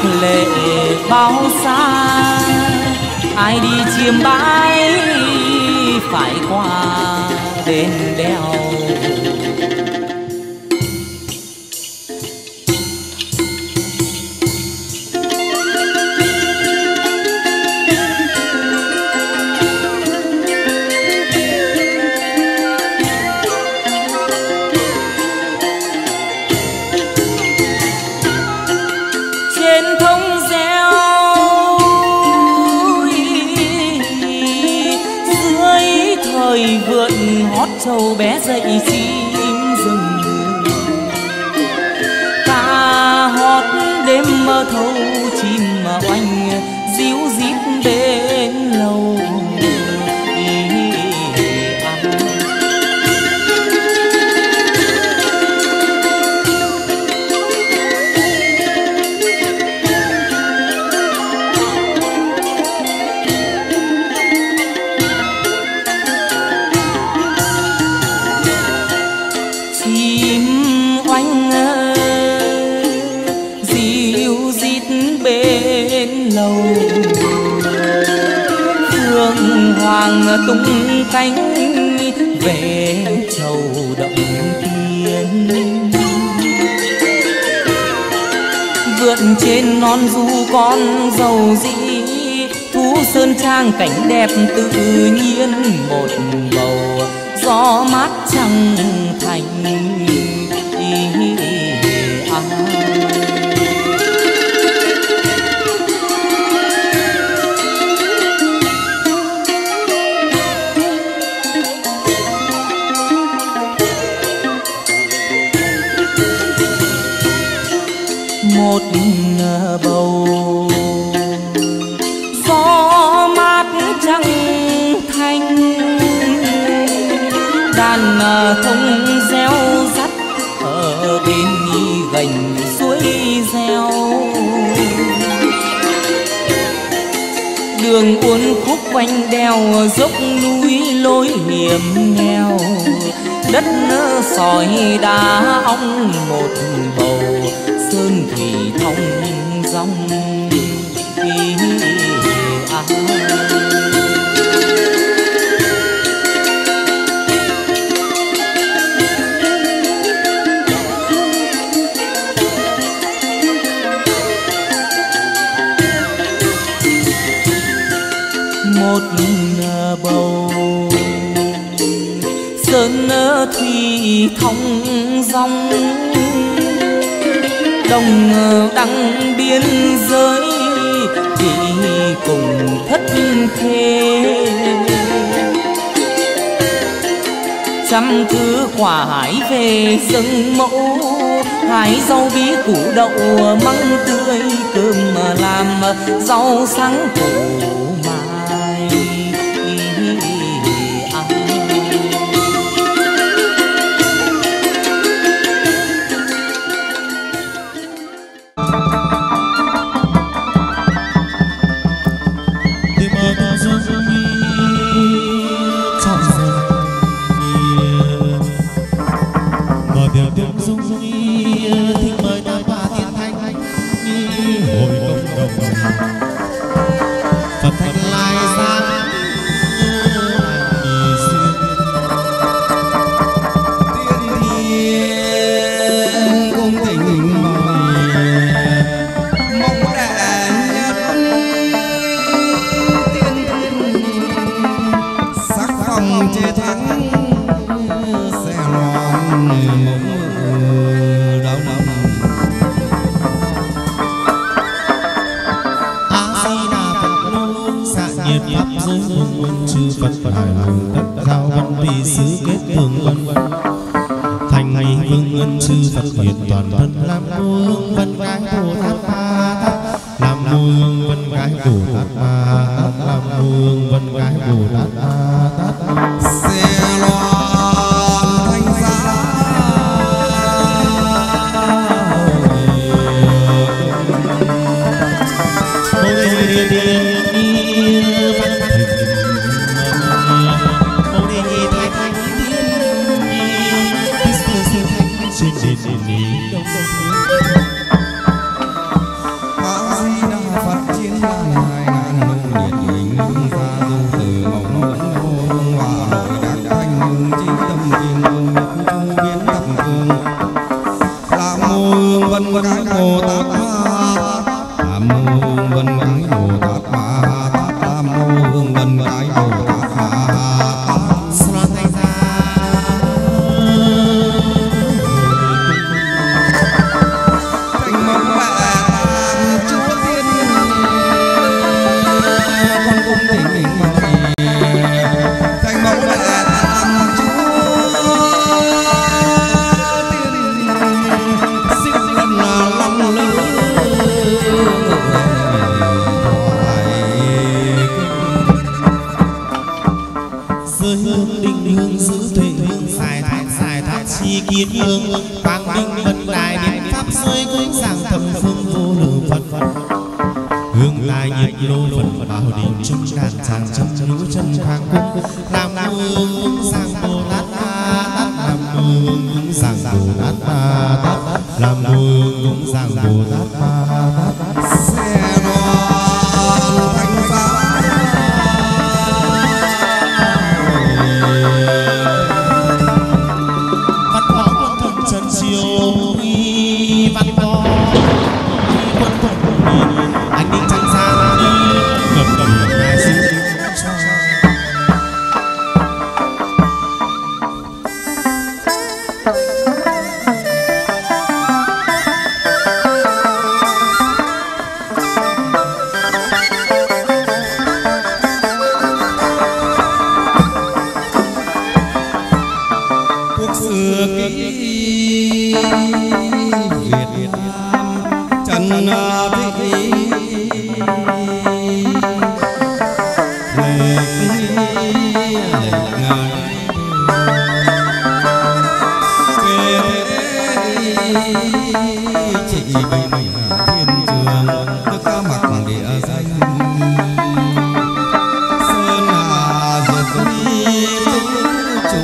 lệ bao xa, ai đi chiêm bái phải qua đền đèo. Vượn hót trâu bé dậy chim rừng, ca hót đêm mơ thâu chim mà oanh díu dít bên lầu. Phương hoàng tung cánh về châu động tiên, vượt trên non du con dầu dĩ, thú sơn trang cảnh đẹp tự nhiên một bầu gió mát trăng thành. Một bầu gió mát trăng thanh, đàn thông reo rắt ở bên gành suối reo. Đường uốn khúc quanh đèo dốc núi lối hiểm nghèo, đất sỏi đá ong một bầu sơn thủy thông dòng. Một bầu sơn thủy thông dòng, đồng đăng biên giới thì cùng thất khê. Trăm thứ quả hái về rừng mẫu, hái rau bí củ đậu măng tươi, cơm làm rau sáng củ mai ăn. Bồ Tát Nam mô Hương Vân Cái Bồ Tát Nam mô Hương Vân Cái Bồ Tát Sa Thầy Gia thành mẫu mẹ Chúa Thiên con cung thỉnh thành mẫu mẹ kiến hương quang minh vân đài điện pháp giới cúng giảng thầm phương vô lượng Phật hương lai nhiệt lô Phật bảo đình trung đàn tràng chân lũ chân khang cung làm hương cúng giảng Bồ Tát làm hương cúng giảng Bồ Tát làm hương cúng giảng Bồ Tát xe đoan thành pháp văn có quân thuận anh đi trăng sang đi cầm hai xứ cuộc xưa kỹ Việt Nam Trần Thị chị bình thiên trường đức mặc địa danh sơn hà diệt đi chúng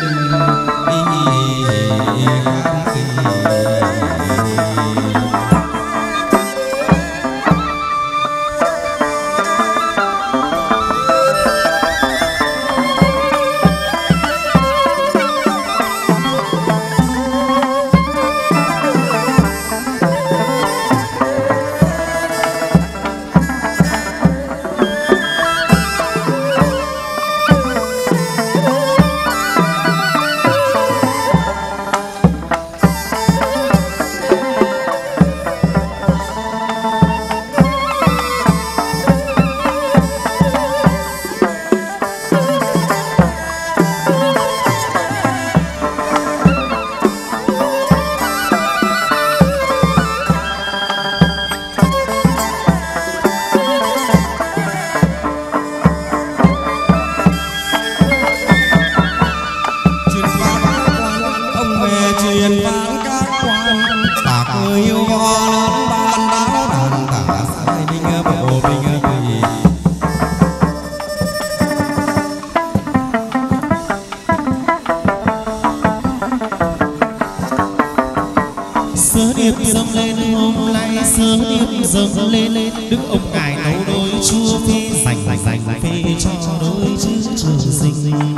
sớ điệp dâng lên hôm nay sớ điệp dâng lên đức ông ngài nấu đôi chua phê dành phê cho đôi chữ trường sinh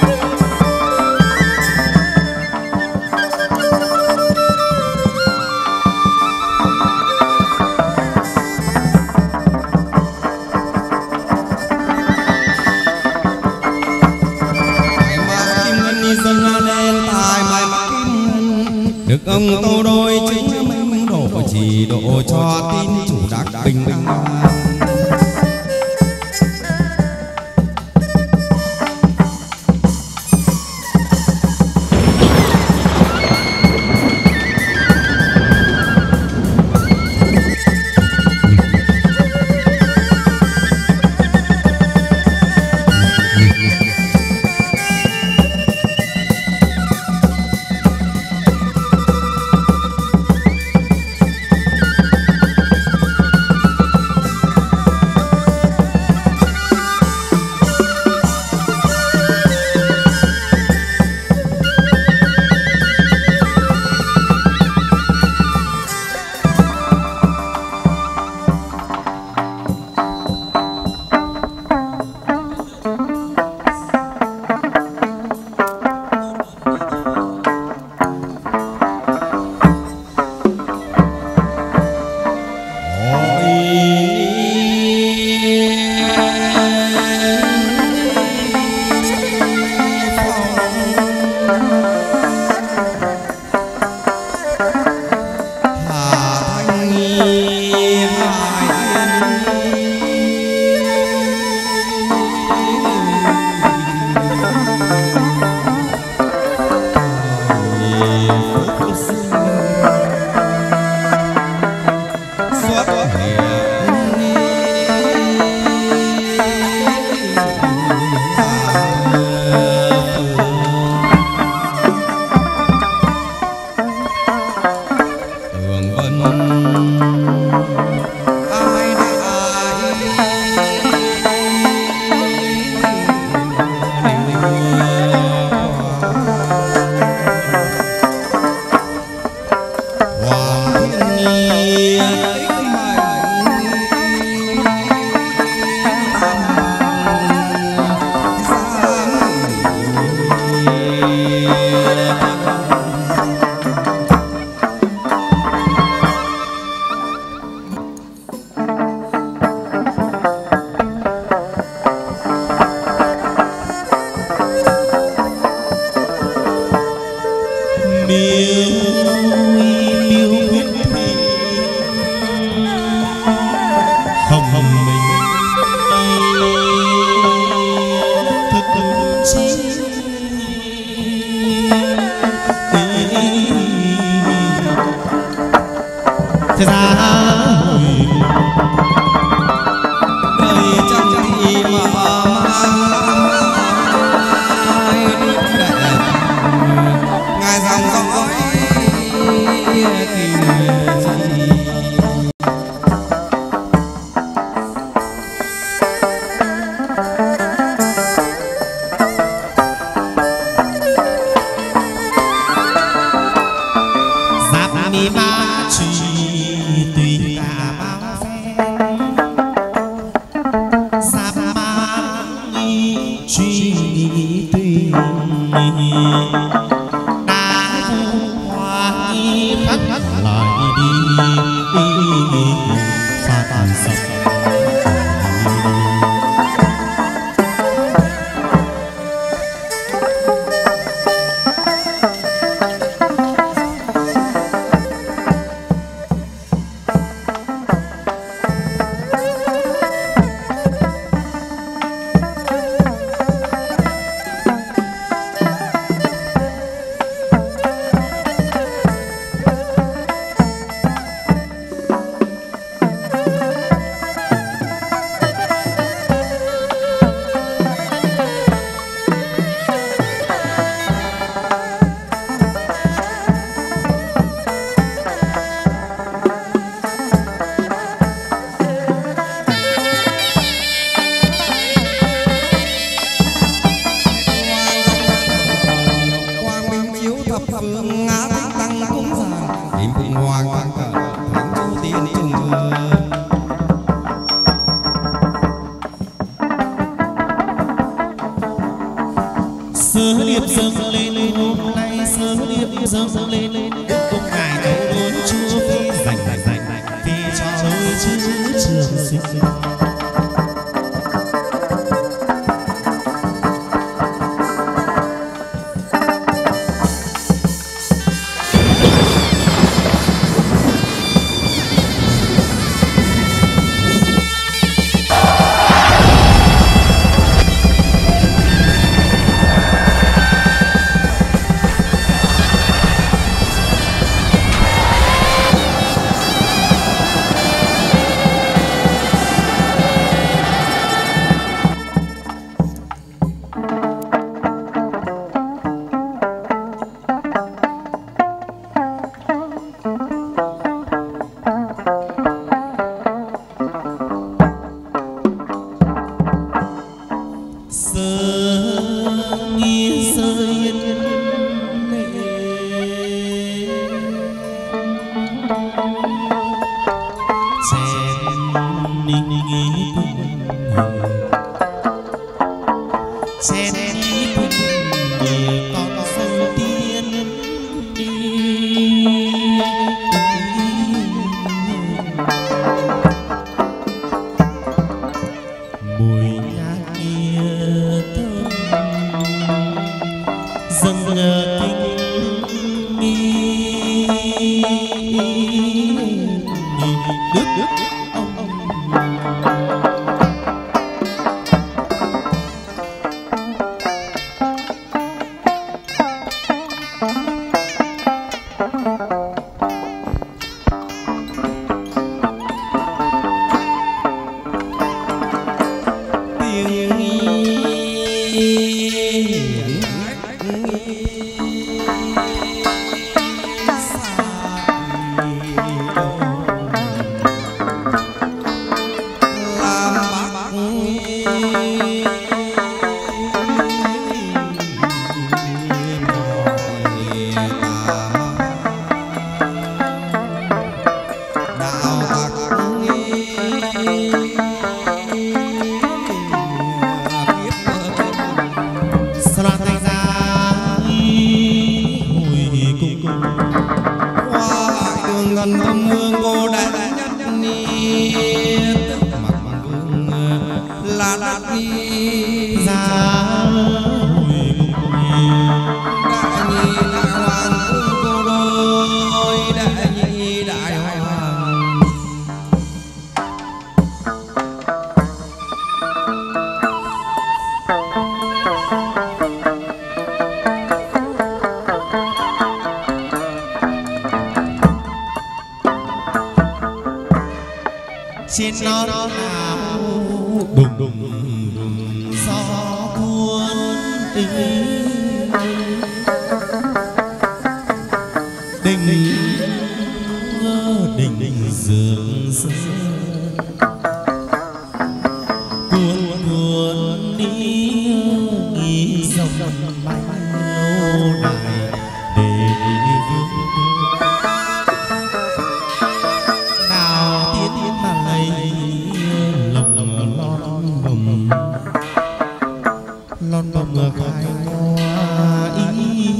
đức ông tô đôi chính minh độ chỉ độ cho tín chủ đắc bình an Hãy subscribe cho kênh Ghiền Mì Gõ để không bỏ lỡ trên non nào đùng đùng gió cuốn đình dương dương cuốn đi nghi dòng bay lâu lại để vương nào tiến mà lấy lòng lon bồng khai hoa ý.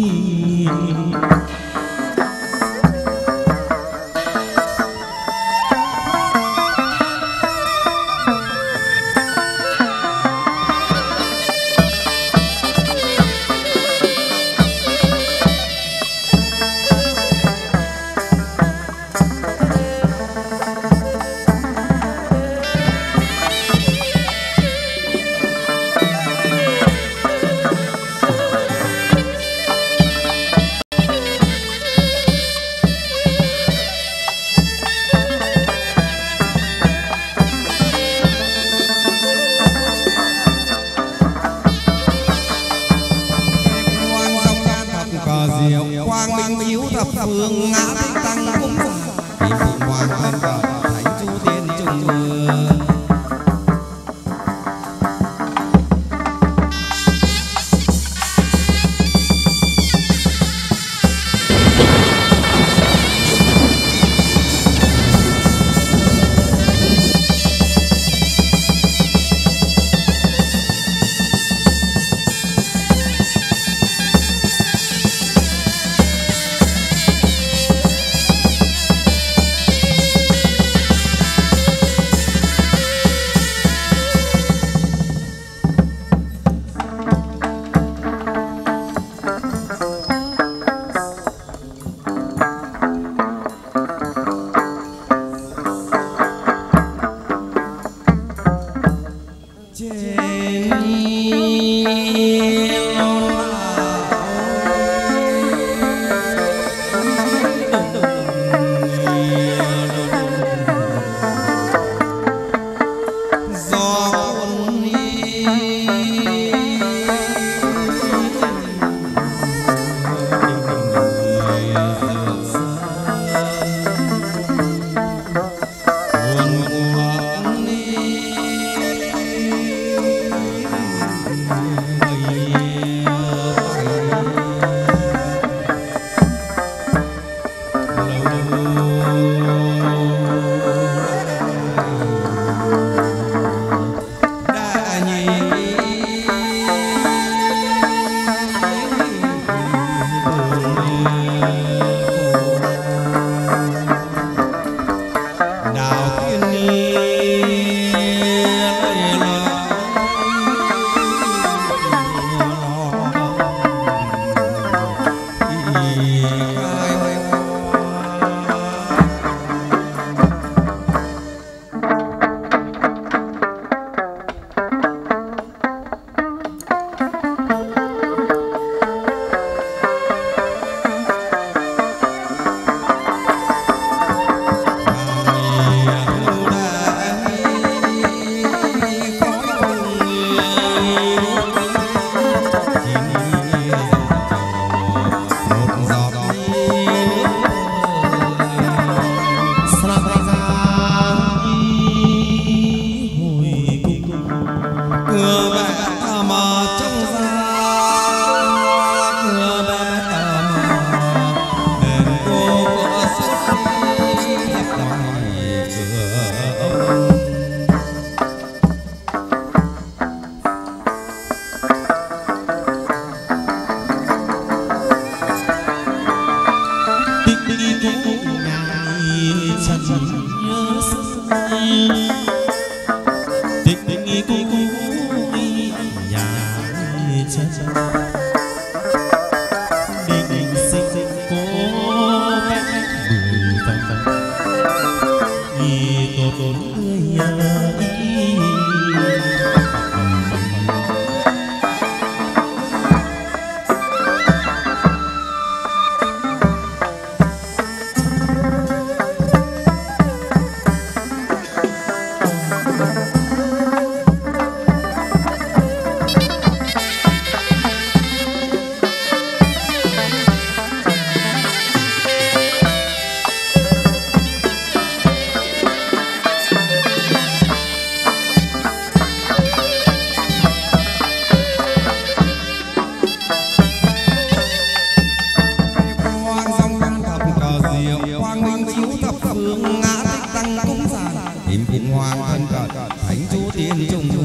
hoàng thân cận thánh chú tiên trùng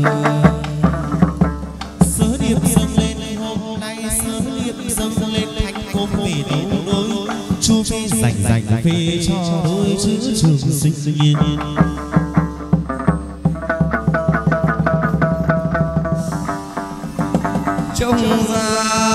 sớ điệp dâng lên hôm nay sớ điệp dâng lên thánh cốm về đấu đối chu phi dành phê cho đôi chữ trường sinh yên trông ra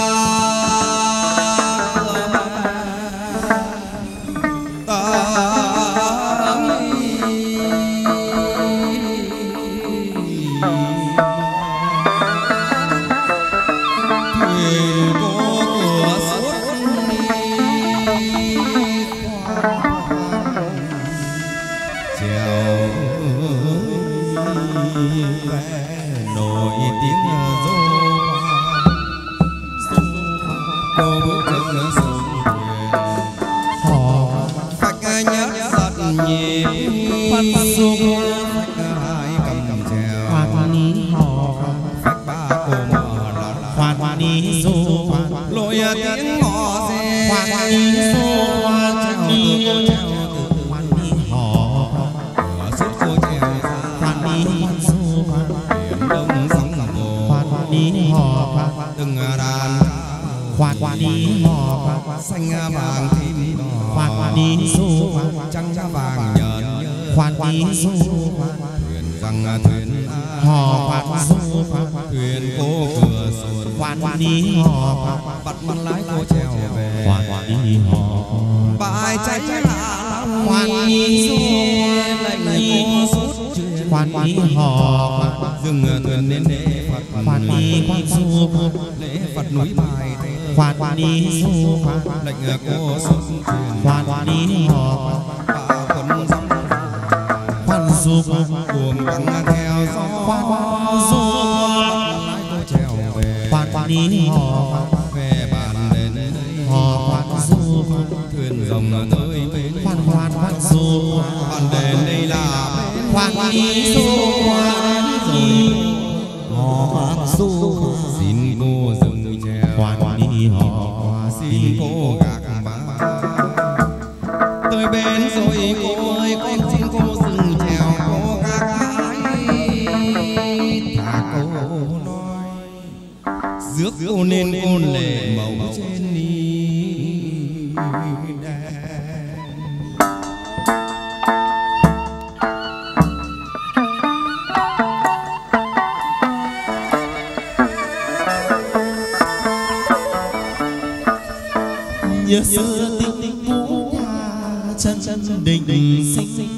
nhớ xưa tình cũ nhà chân đình sinh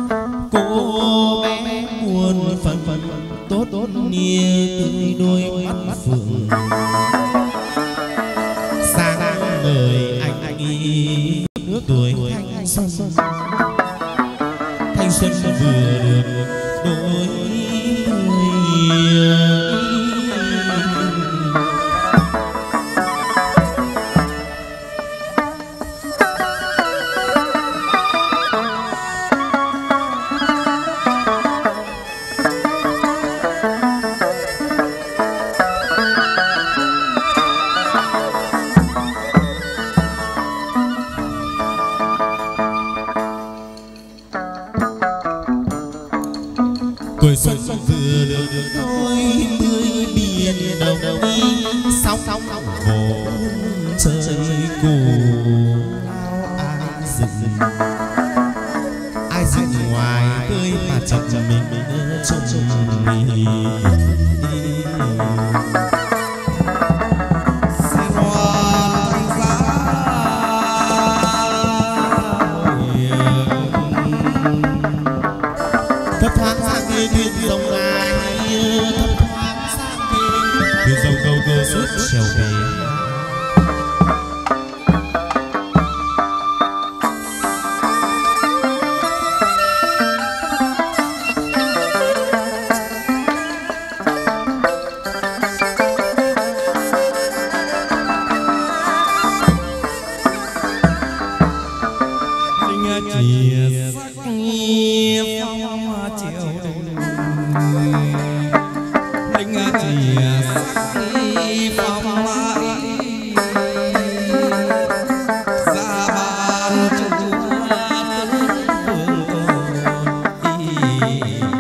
cô bé buồn phận tốt nia tươi đôi mắt phượng sáng ngời anh nước tuổi thanh xuân vừa được đôi tuổi xuân vừa được đôi mươi biển đồng đi sóng vỗ trời cù ai dựng ngoài tươi mà chậm mình trông mình trèo về chia sắc phong chiều linh chia sắc phong mãi ra ban chúa phương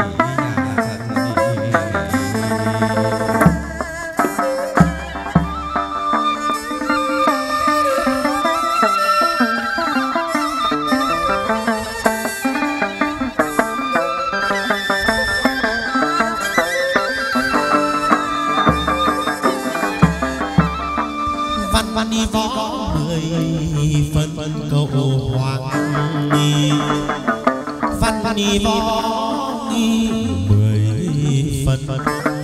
cầu hoàng nghi văn nghi võ nghi 10 phần.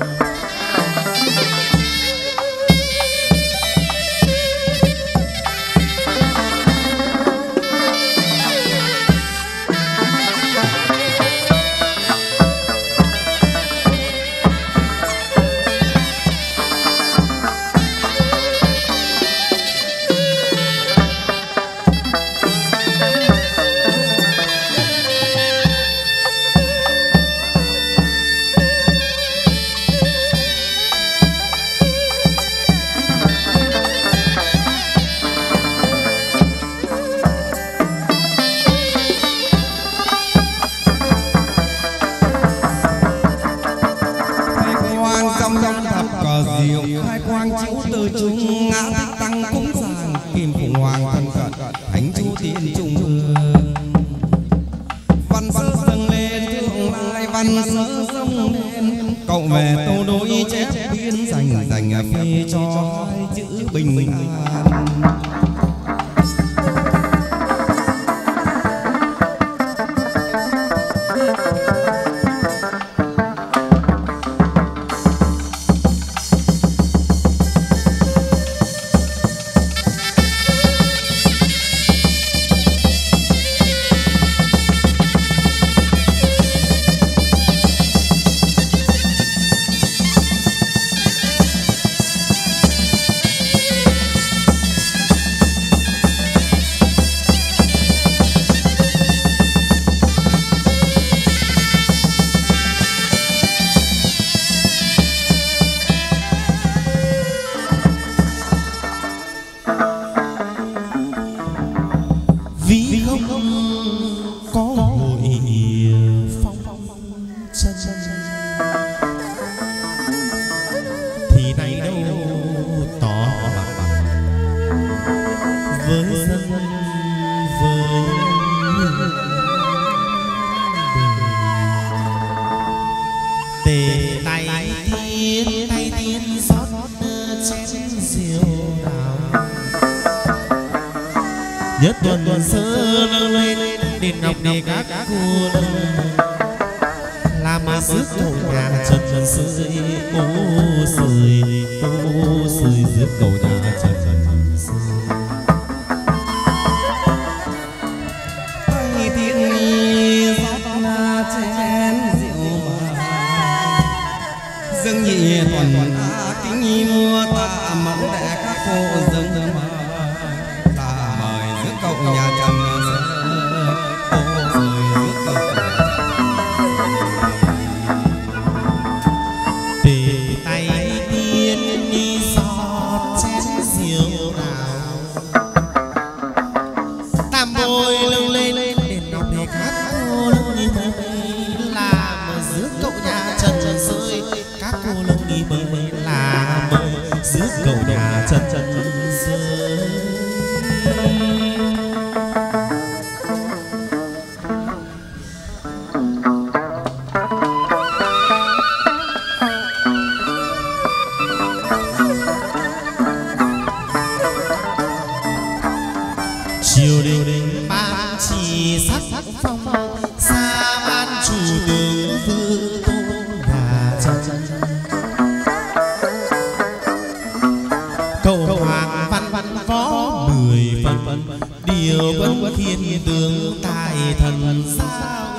Nhất tuần sơ lên đền ngọc để các cô làm mà rước cầu nhà trần sơi ô sơi rước cầu nhà trần sơi tay thiên rót na chén rượu dâng nhị tuần kính mua ta mong để các cô dâng cậu nhà trầm tề tay tiên đi xót chén rượu nào tam bôi lưng lên đền ngọc để các cô lưng đi mới làm rước cậu nhà trần rơi các cô lưng đi mới làm rước cậu nhà trần rơi. Triều đình ban chỉ sắc phong xa ban chủ tướng vương tôn nhà trần cầu hoàng văn võ 10 phần điều quân thiên tướng tài thần sao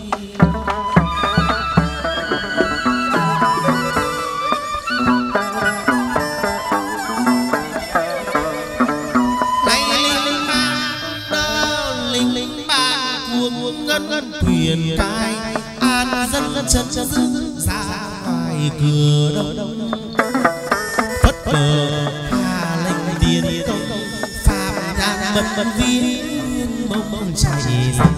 thuyền cai an dân chân dưng ra ngoài cửa đông phất cờ hà lệnh điền công phạm nhang bật viên bông chạy ra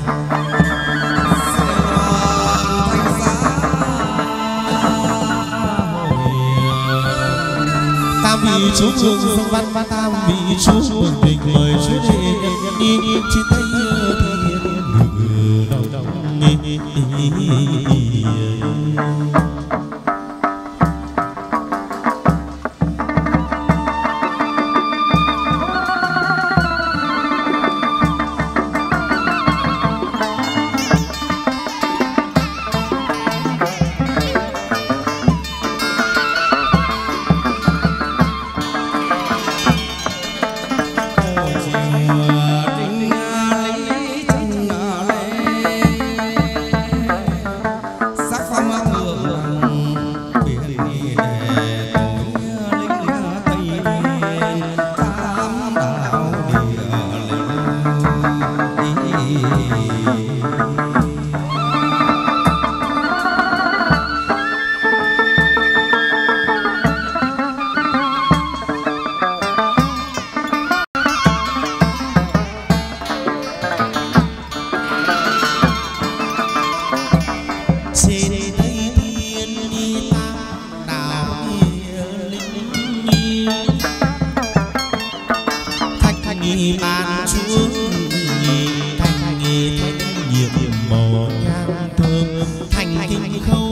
tam vị chú trường văn tam vị chú mừng tình mời chú đệ đi trên tay thơm thành kinh khâu.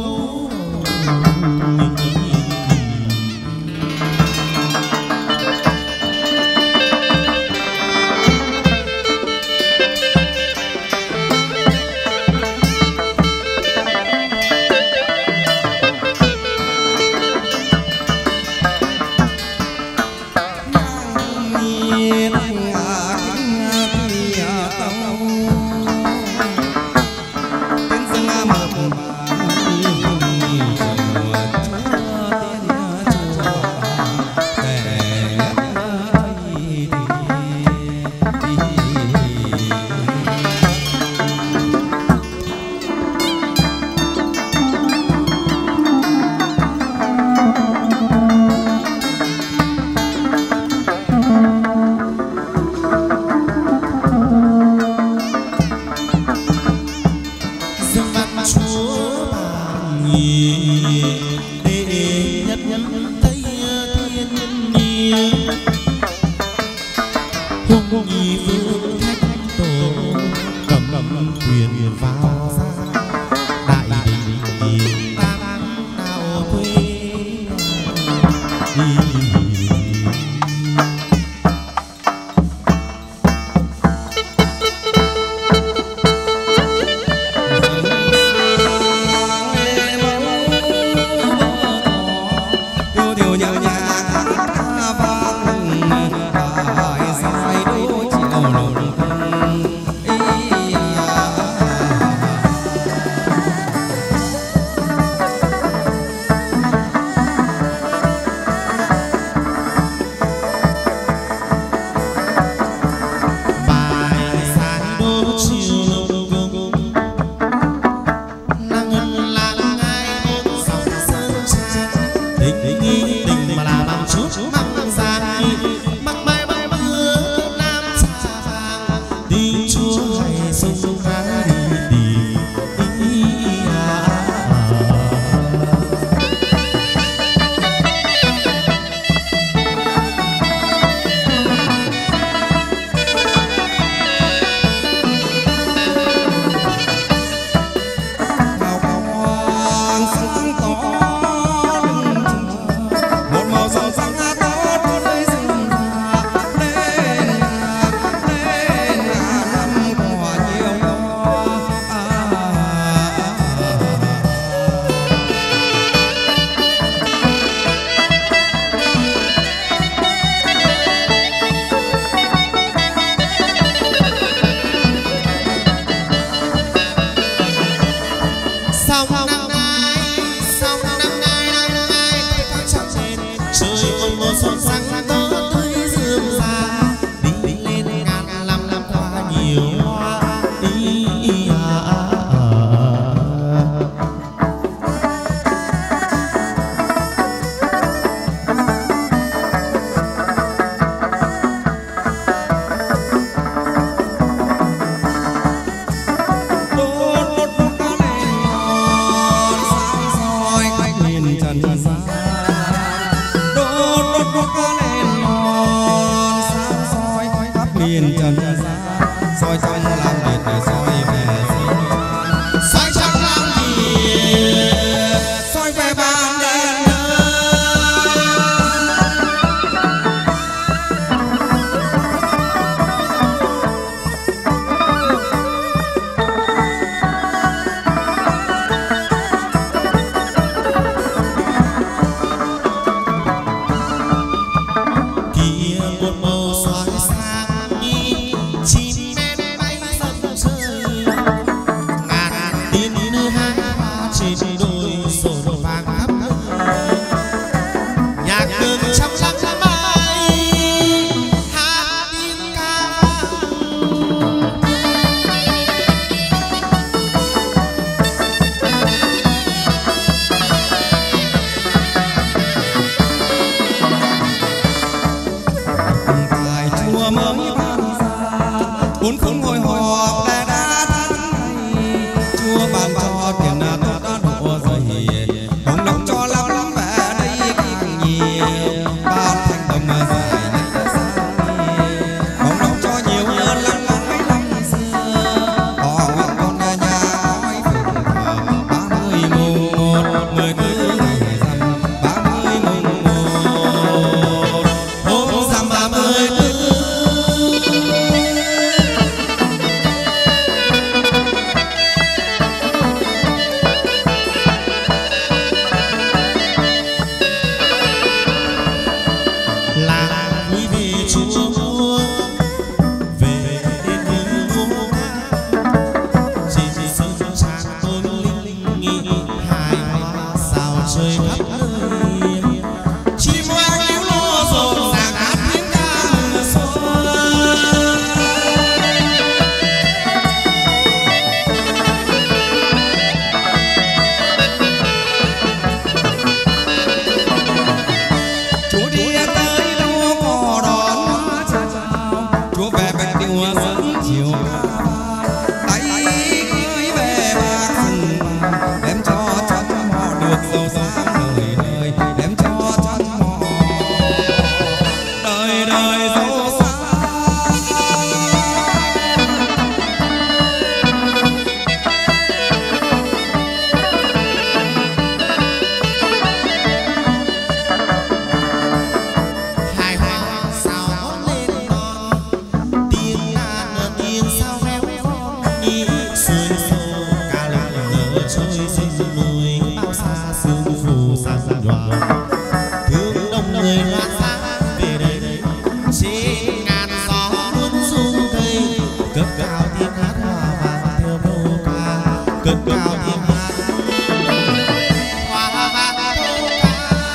trôi sông núi bao xa sương phù sang nhòa thương đông người loan sáng về đây trên ngàn gió cuốn rung cây cất cao tiếng hát hoa vang theo câu ca cất cao tiếng hát hoa vang theo câu ca.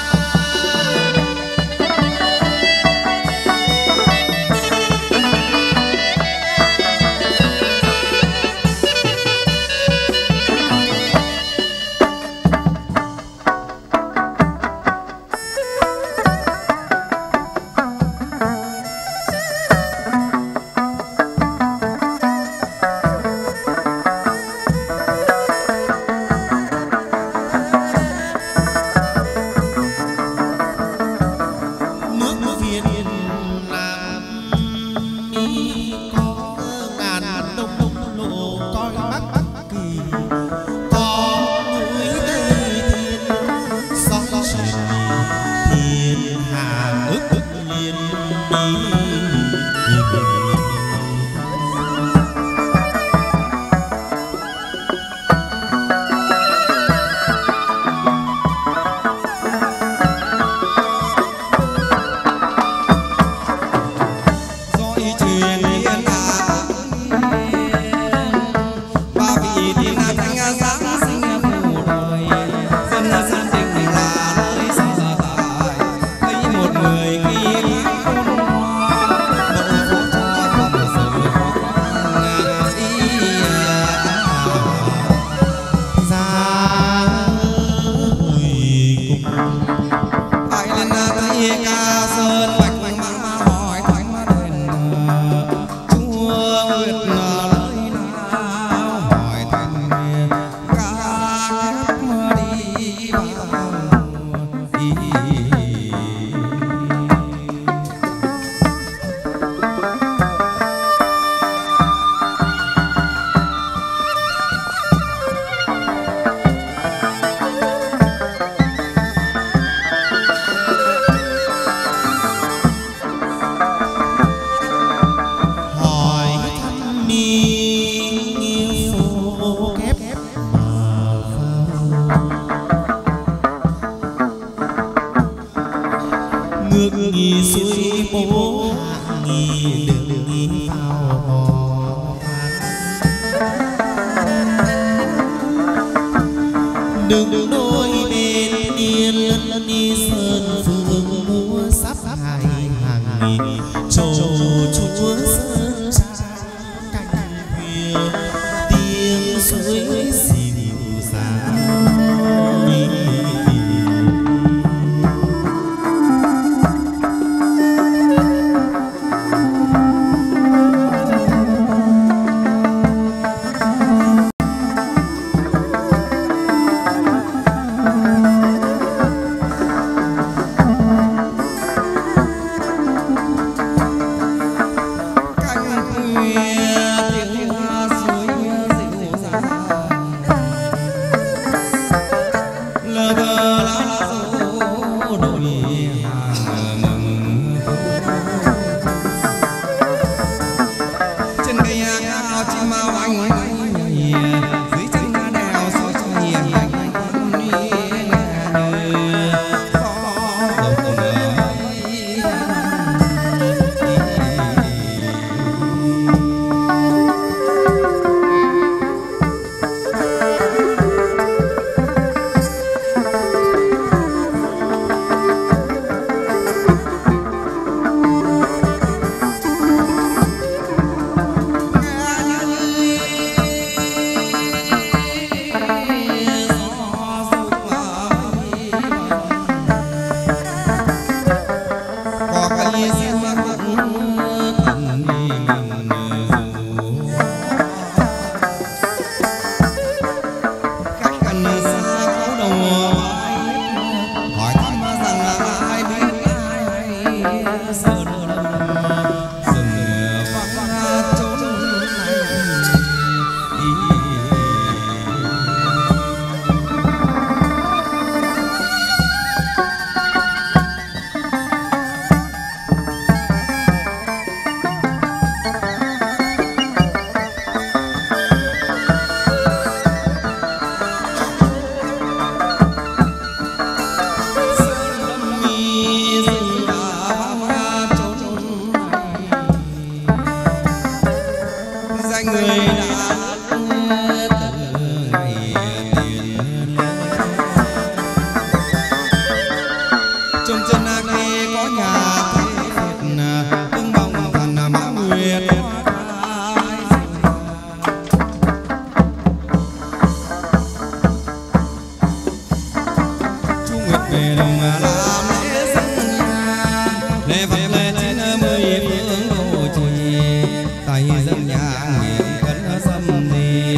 Đừng đôi bên điên lân đi sơn phương múa sắp hai hàng nghìn trầu chúa sơn trang cánh khuya tiếng suối dịu dàng. về đồng làm lễ dân nhà, lễ Phật lễ chín mười phương độ trì, tay dân nhà nguyện cấn xâm đi.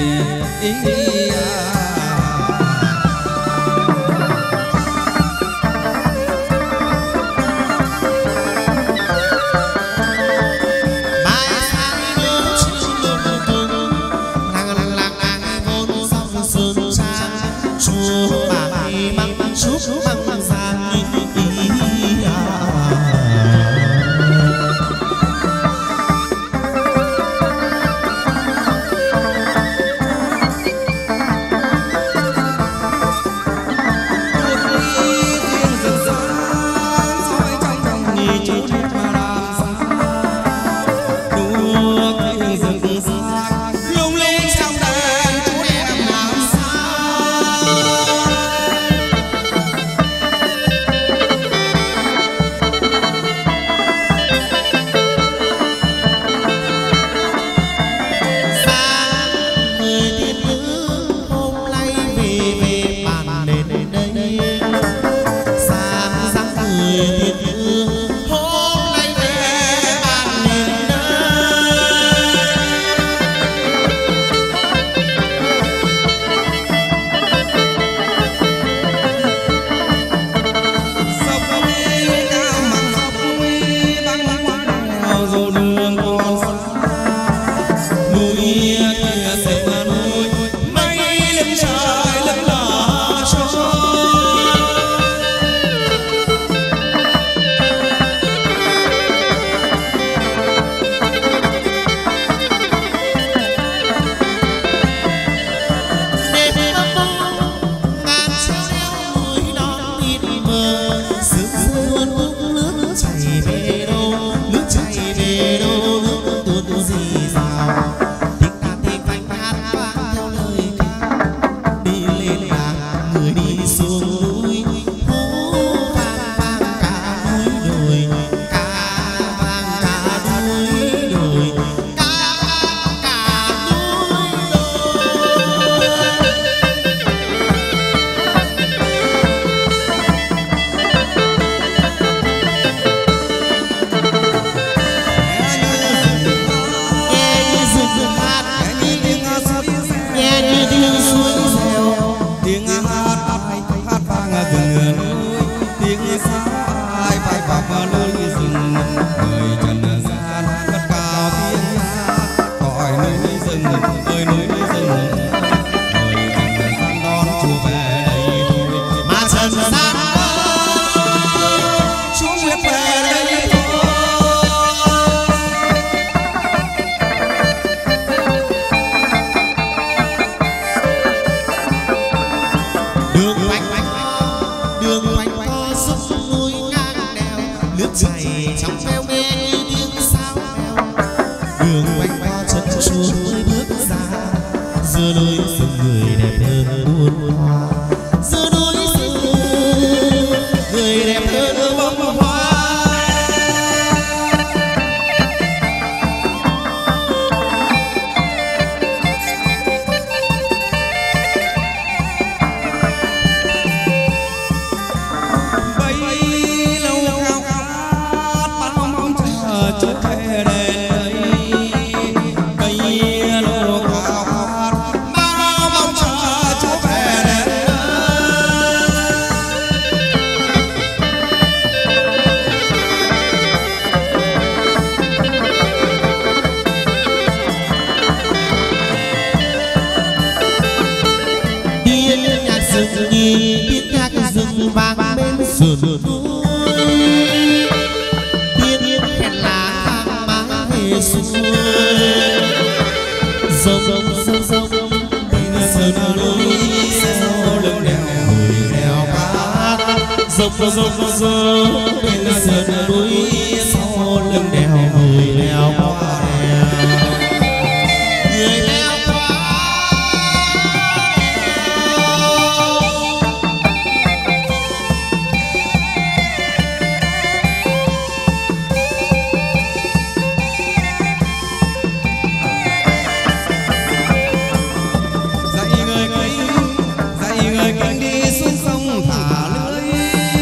Dạy người kinh đi xuống sông thả lưới.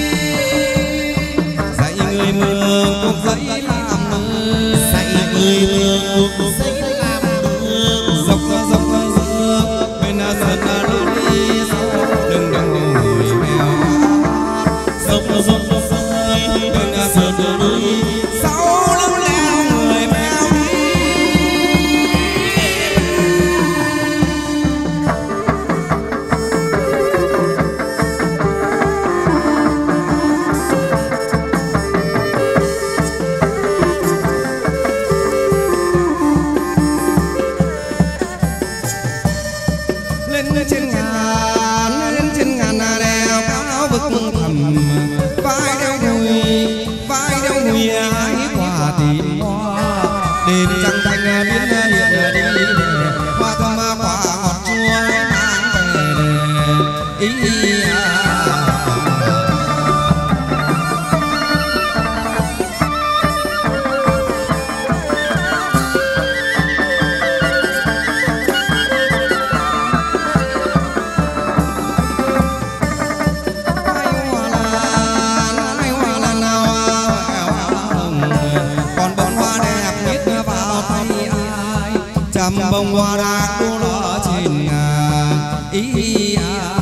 bông hoa đá cô lọ trên ý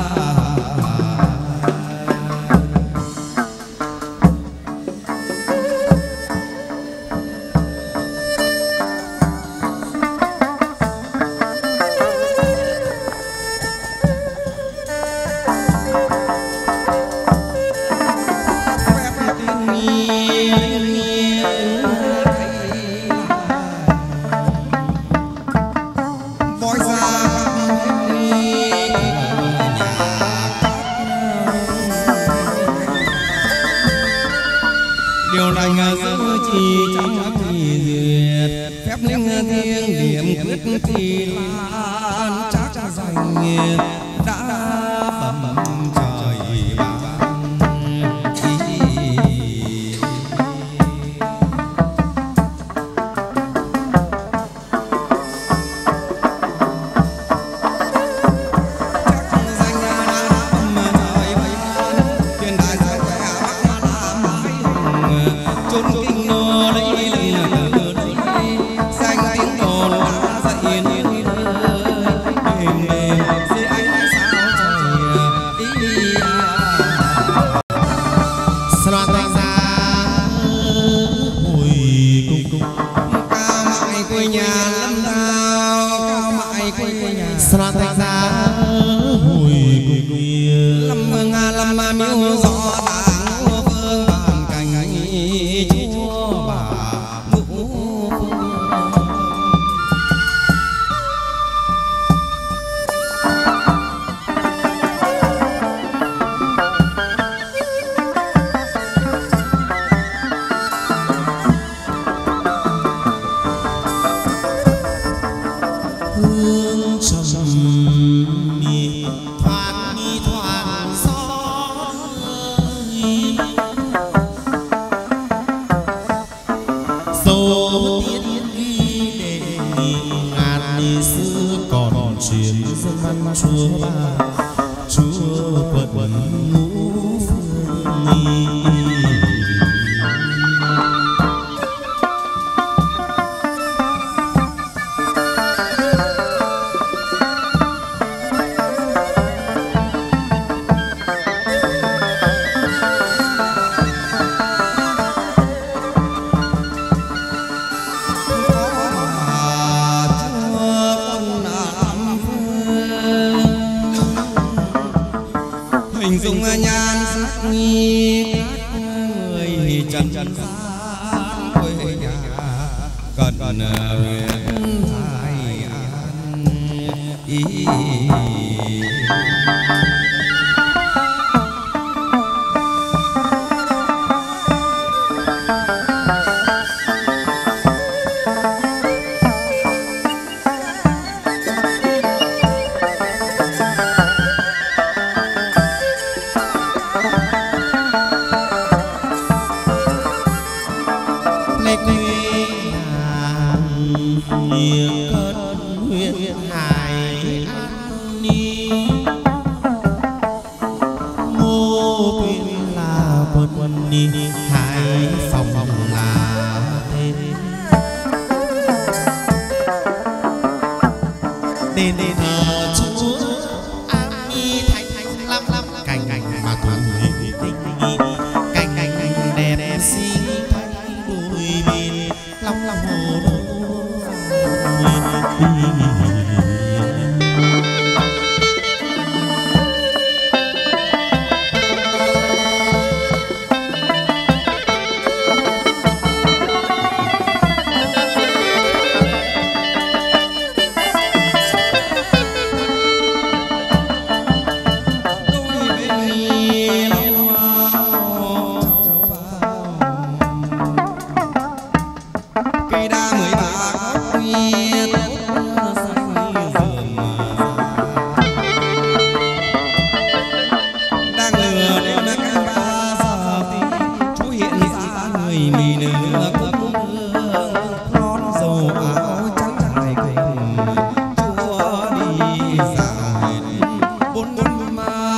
thì lan chắc danh đã bẩm trời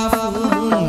phương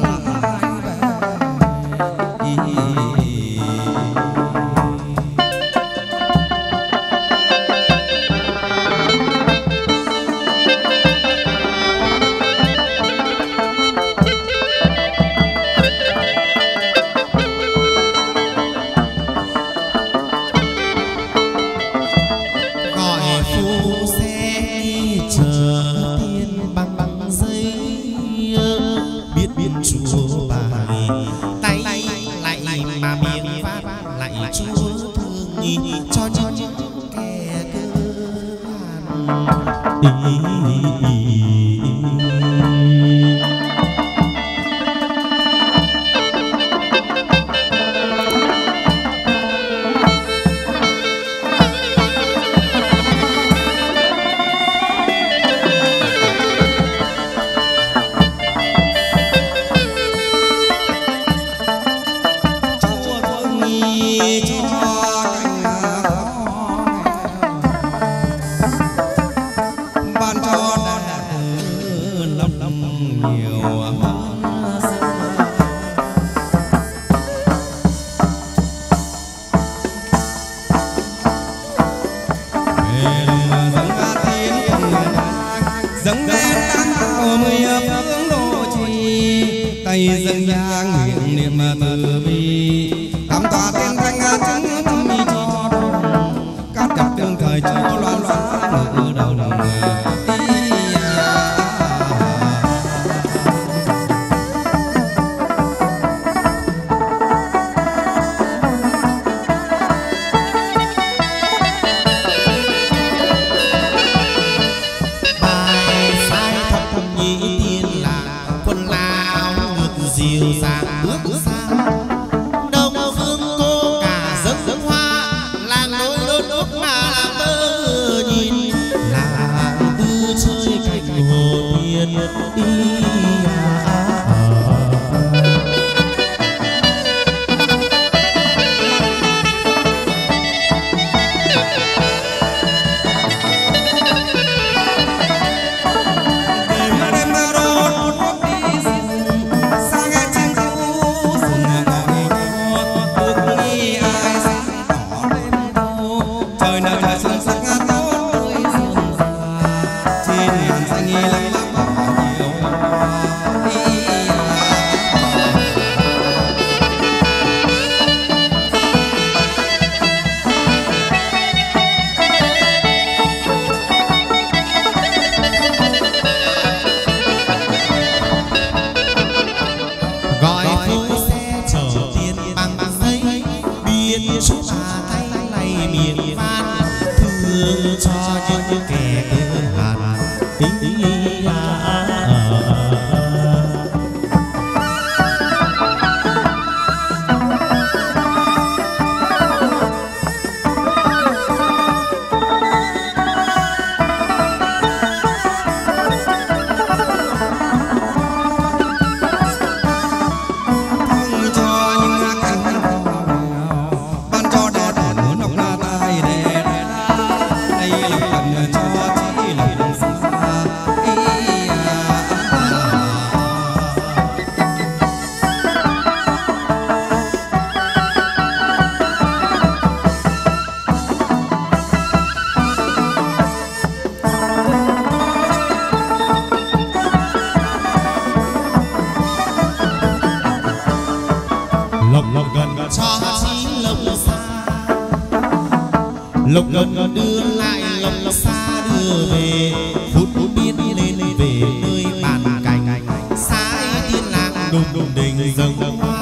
lộc gần đưa lại lộc xa đưa về phút biết lên về nơi bàn cành sai tiên lang đùng đùng đình dâng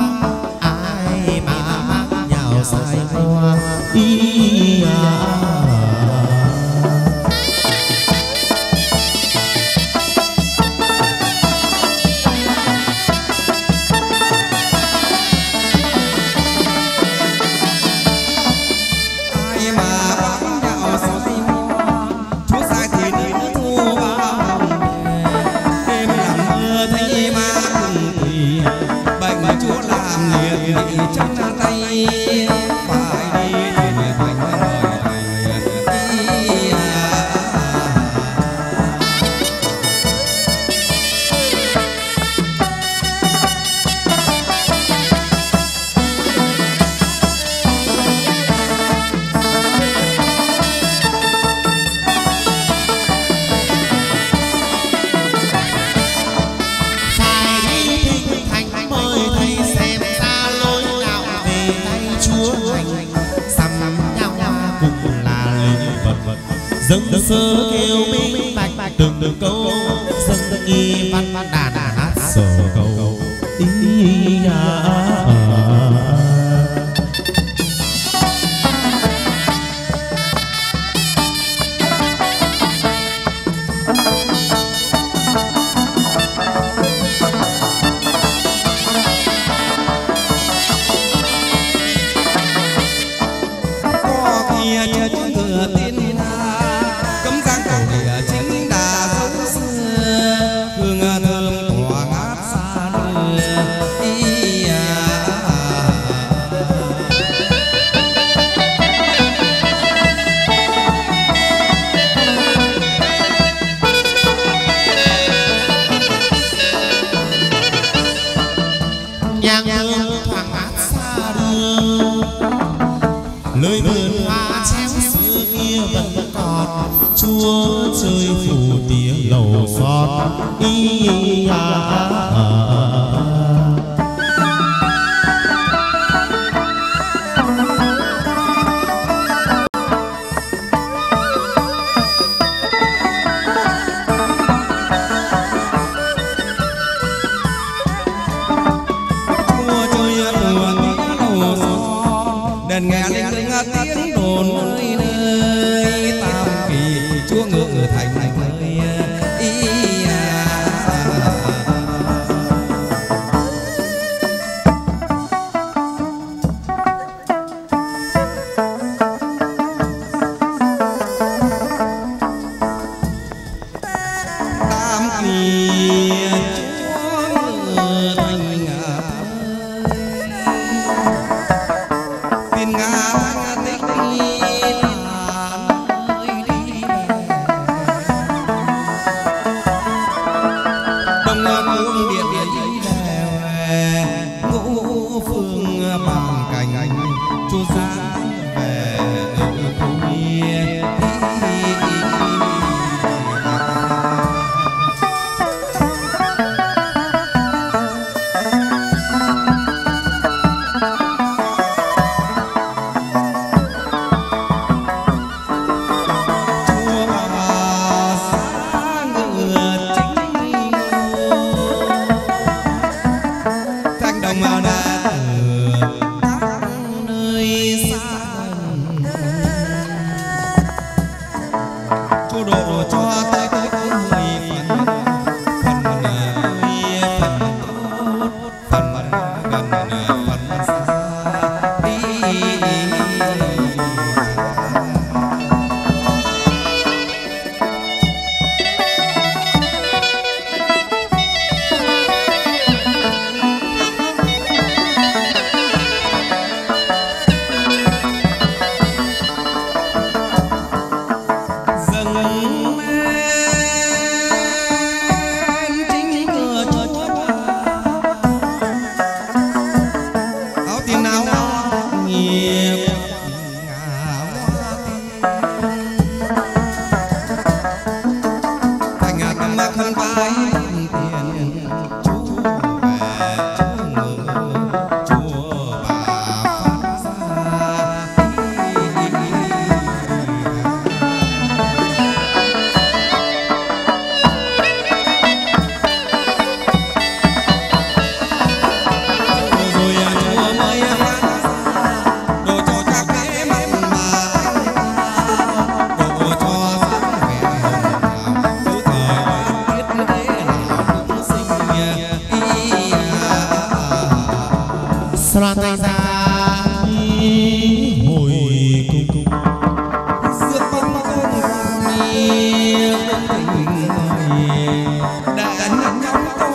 ai mà mang nhào sai hoa ý Chúa làm liền trong tay phải đi thì dâng sơ kêu minh bạch từng câu, dâng nghi văn đàn hát sở cầu ý loan tay ra hồi cung giữa bóng con mi tình đã nhắm con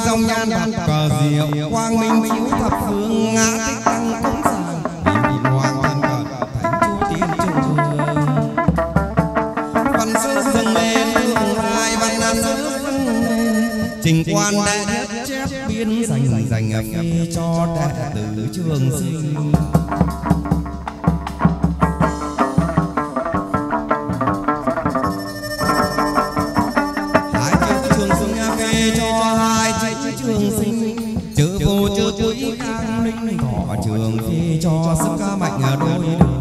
dòng nhan thập cờ diệu quang minh chiếu thập phương ngã tích tăng cúng dường bìm hoàng thân cận thánh chúa tiên trung vương văn sứ dâng lên thượng lai văn sứ trình quan đệ nhất chép biên dành phê cho đệ tử trường sinh. Chữ vô chữ quý an ninh thọ trường phi cho sức ca mạnh đôi đường.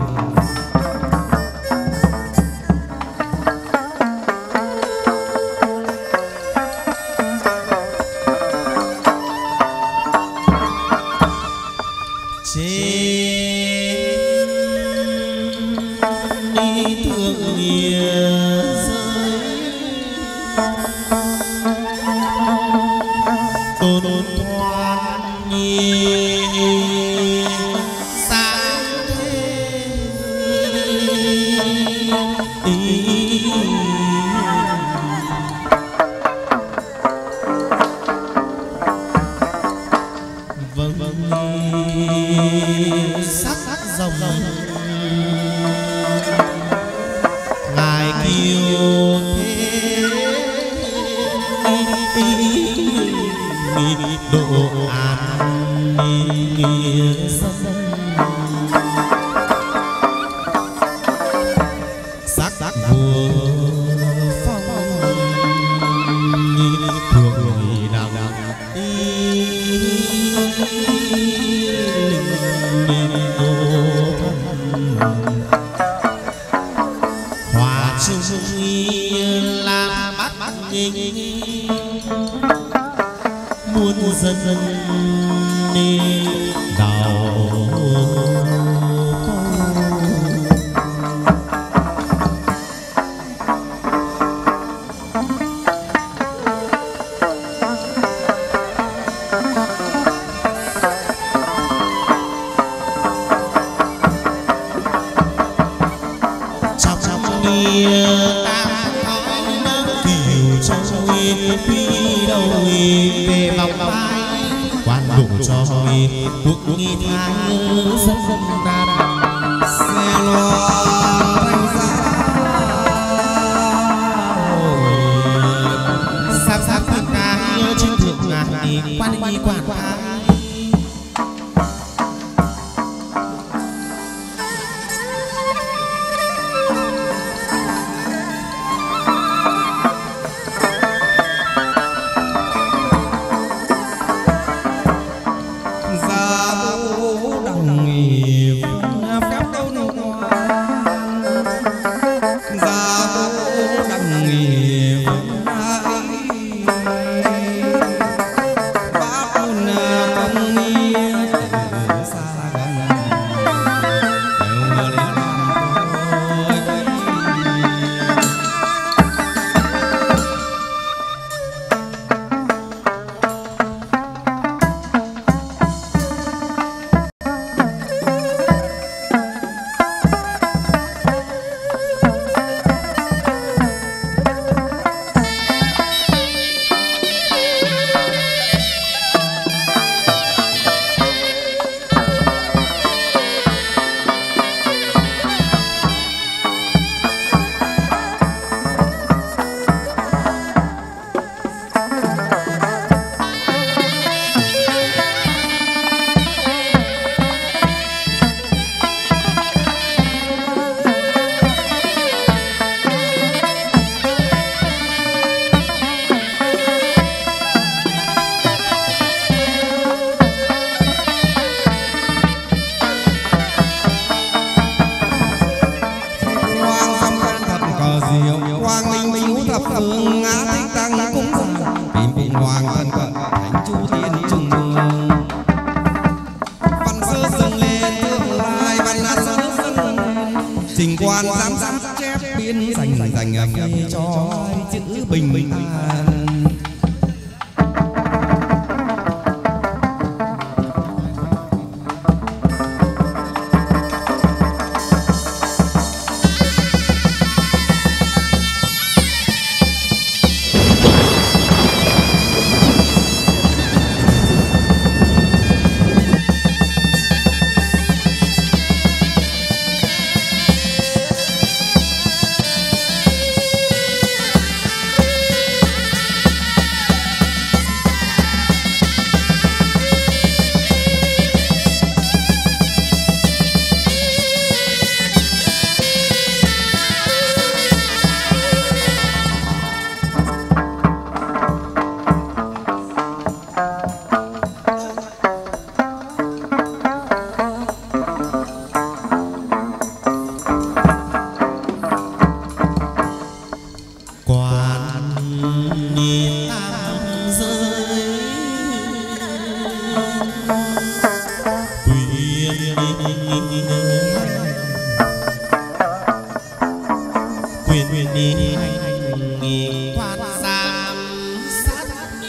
quan giám sát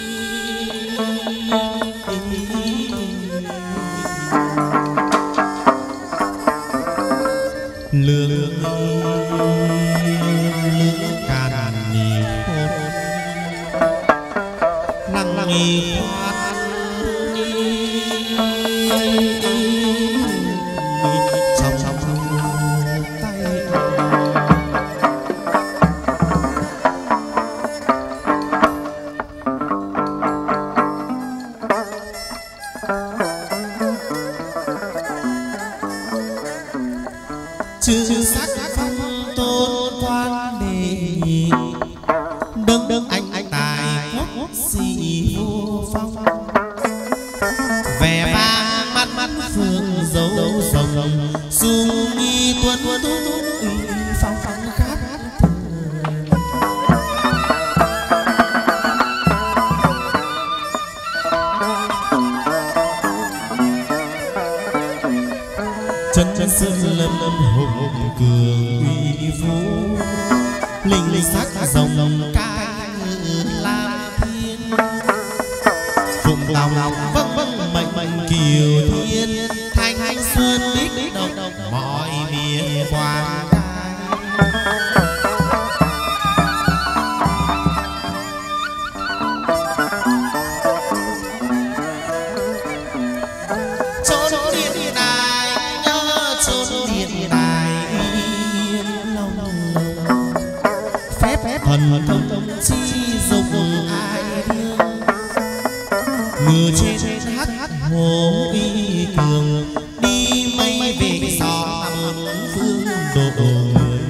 lương càn ni năng nghi chữ sắc phong tôn quan đề đấng anh tài quốc sĩ vô phong vẻ vang mắt mắt phương dấu rồng dung nghi tuấn tú phong phong khác chân sơn lâm hùng cường uy vũ linh sắc rồng cai lam thiên phụng tòng vâng vâng mệnh kiều thiên thanh xuân đích động mọi miền quang thần thông chi dùng ai đương ngựa trên hát hồ uy cường đi mây về gió phương độ người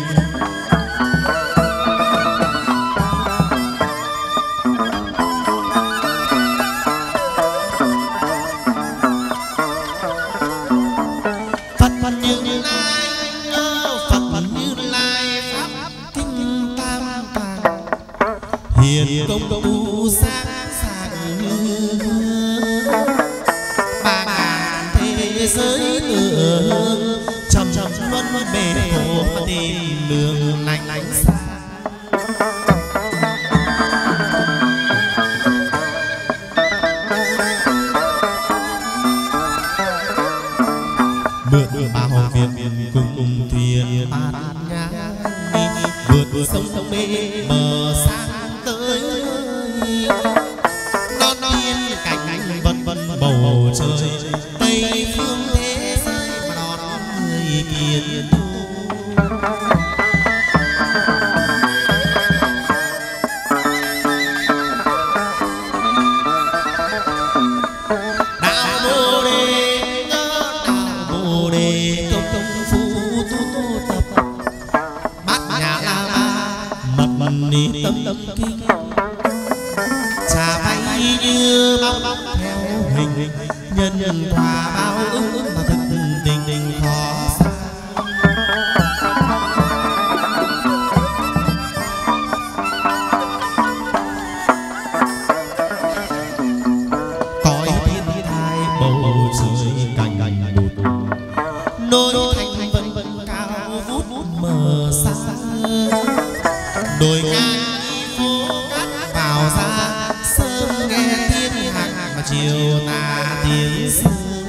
Phật Phật như lai Phật như lai pháp kinh tam tạng hiền công tu sáng sáng như ba ngàn thế giới tưởng trầm trầm luân bể khổ tìm đường lành xa mượn bao viên cùng thuyền bát nhã vượt sông mê bờ sang tới non tiên cảnh vân vân bầu trời tây phương thế giới mà đón người kiền thu tâm kinh trà bay như bao bóng theo hình nhân hòa bao ứng mà thật tình khó xa cõi thiên thai bầu trời cành cành bụt nối thành vân cao vút mờ xa đồi ngang vào ra sớm nghe thiên hạc mà chiều tà tiếng sương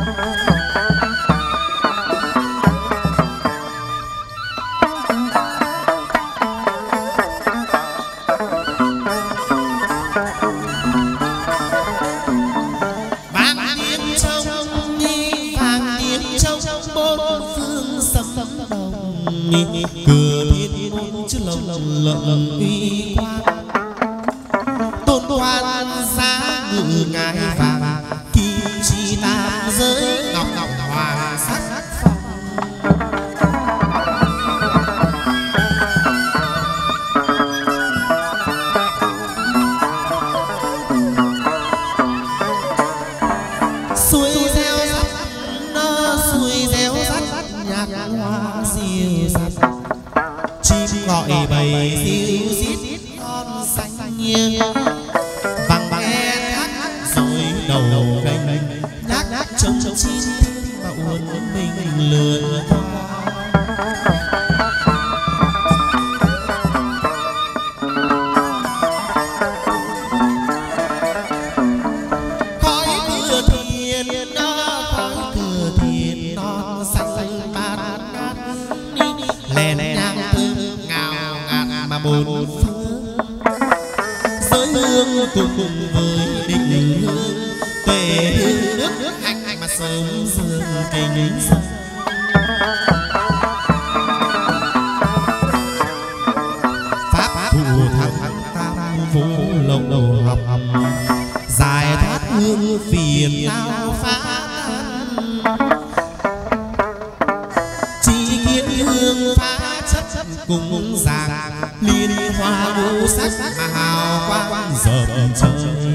vang tiếng trống đi vang tiếng trống bốn phương sấm đồng cửa thiên môn chữ lồng uy quang tôn quan giá ngự ngài vàng kim chi ta giới ngọc ngọc hoàng sắc phong xuôi reo rắt nó xuôi reo rắt nhạc hoa siêu sắt chim gọi bầy siêu xít con xanh nghiêng vang nghe thác rồi đầu gành nhác trông chim mà uốn mình lượn qua lương cùng với định hương tuệ nước anh mà sớm dương kính dân. Pháp thủ thắng tam vô lâu đầu học giải thoát hương phiền não phá tan chỉ kiến hương phá chất cùng giảng liên hoa ngũ sắc mà hào quang rộng trời.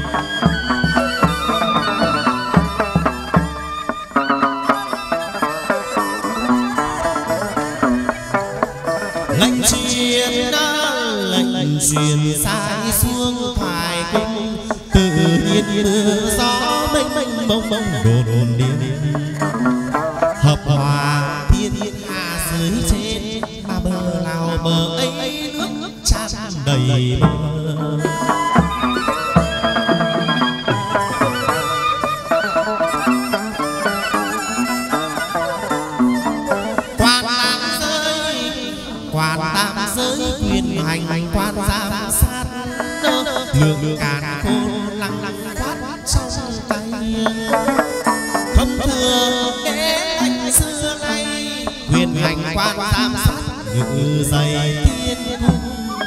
Lệnh truyền sai xuống thoại cung tự nhiên mưa gió mênh mênh mông mông đồn điên hợp hòa thiên hạ dưới trên mà bờ nào bờ ấy nước tràn đầy bờ. Quan tam giới quyền hành quan giám sát lượng càn khôn lăng lăng quát trong tay không thừa đế anh xưa nay quyền hành quan giám sát ngự dày thiên cung.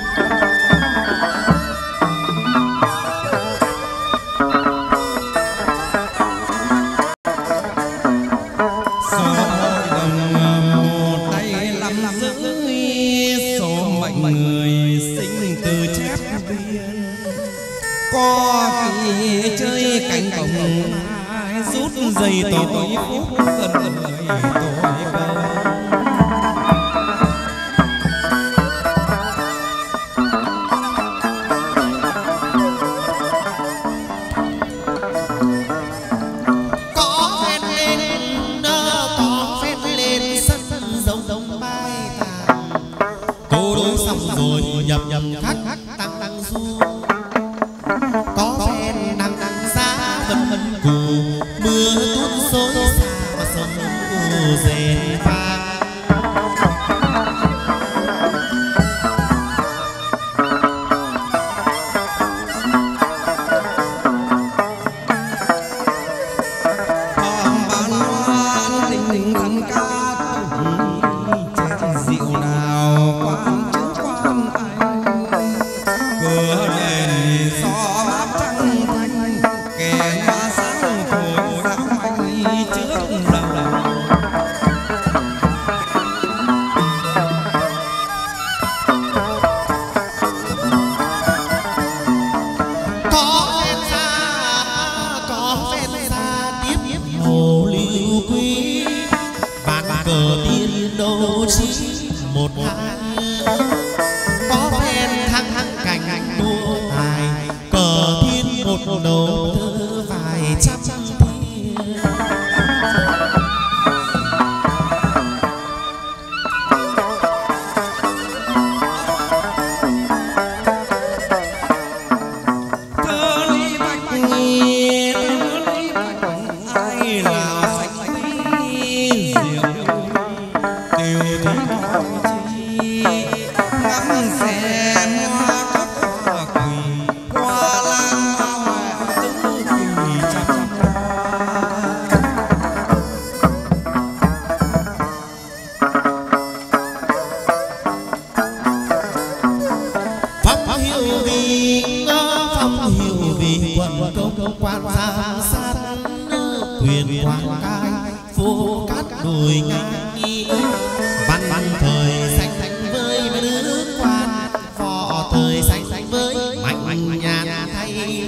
dây tội phúc gần lời tội cơ. Khách tăng du có phen năng giá vân cù mưa tuôn xối xa mà sông cù rền vang. Hòm bàn hoa tình tình thằng ca tụng chén rượu nào quán chứ quán anh cửa đèn gió mát trăng thanh kẻ hoa sáng thổi sáng anh trước đầu. Có phen xa tiếp hồ lưu quý bàn cờ tiên đấu trí một hai có phen thăng cảnh đua tài cờ thiên một đầu thơ vài trăm thiên. Thơ lý bạch nghi thơ lý bạch ai là sạch lý rượu tiêu thí nói chi ngắm xem hoa cúc hoa quỳ hoa lan hoa hoẹ tứ quỳ trăm Phong hiệu vì quận công quan giám sát quyền quan cai phố cát đồi ngang văn thời xanh xanh với nữ quan phò thời xanh xanh với mạnh nhàn thay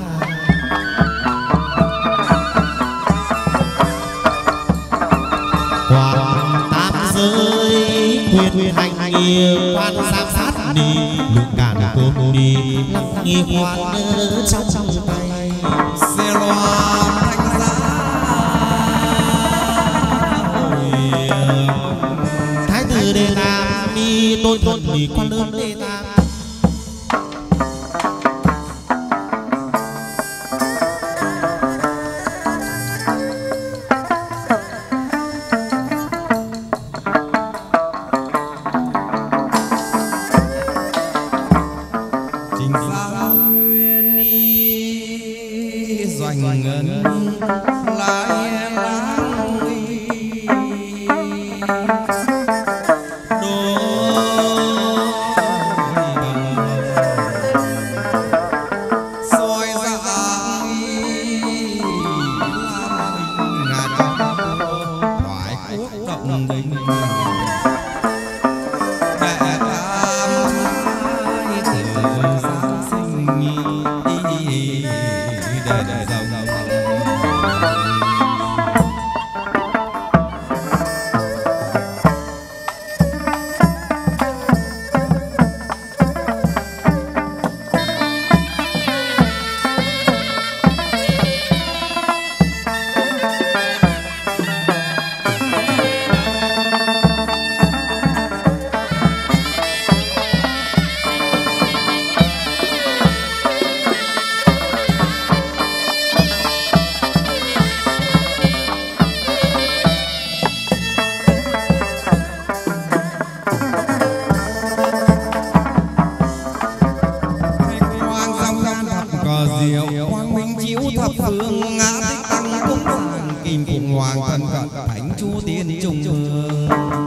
quan tam giới quyền hành nghiệp quan giám sát đi lượng cản côn đi lăng nghi quan trong tay xe loa thanh giá thái tử đề tam đi tôi thuận đi quan lớn đề tam. trình sang doanh ngân lại lãng soi ra thoại quốc động đình quang minh chiếu thập phương ngã tích tăng cúng dường kim phụng hoàng thân cận thánh chúa tiên trung vương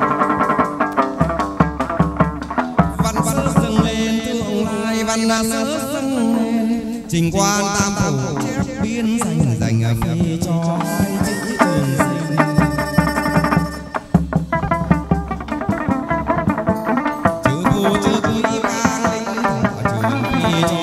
văn sơ dâng lên thượng lai văn sơ dâng lên trình quan tam phủ chép biên danh dành phê cho chữ trường sinh chữ vô chữ quý vang linh trường phê cho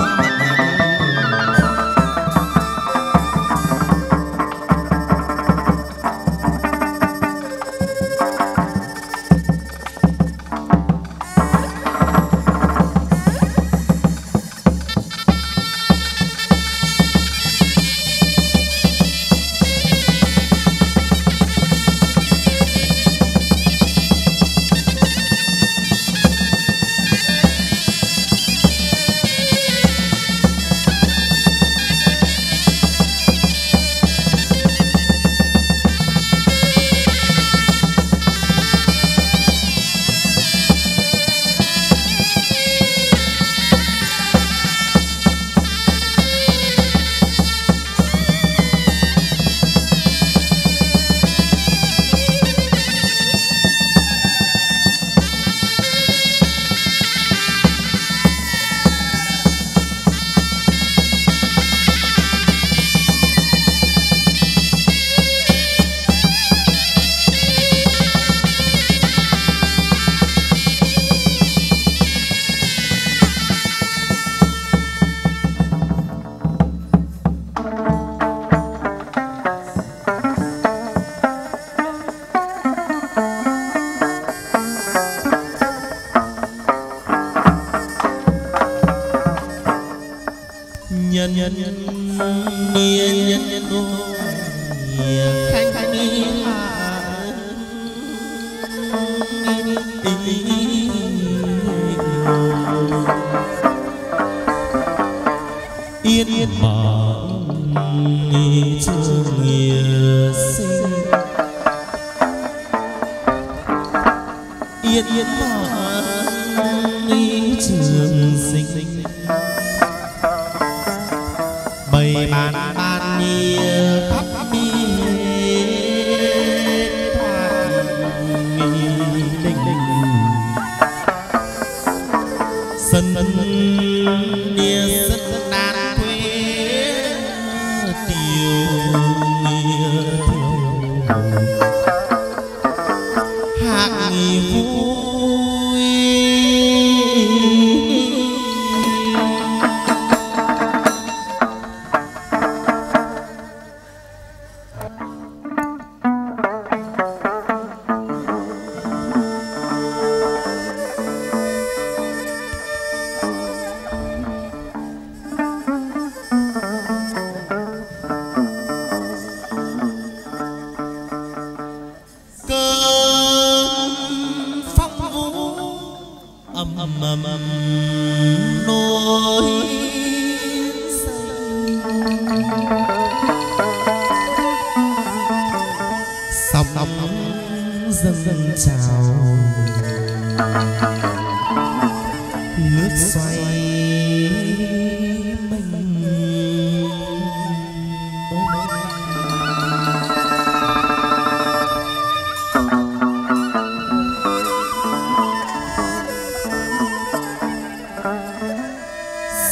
nhân nhân nhân nhân khanh khanh yên yên mộng trường nghĩa sinh yên yên mộng trường sinh bày bàn bàn nhia khắp mi thoát mi linh linh sân nia sân đàn quê tiêu nia tiêu hạc nghỉ vui nỗi say sóng dâng trào lướt xoay mênh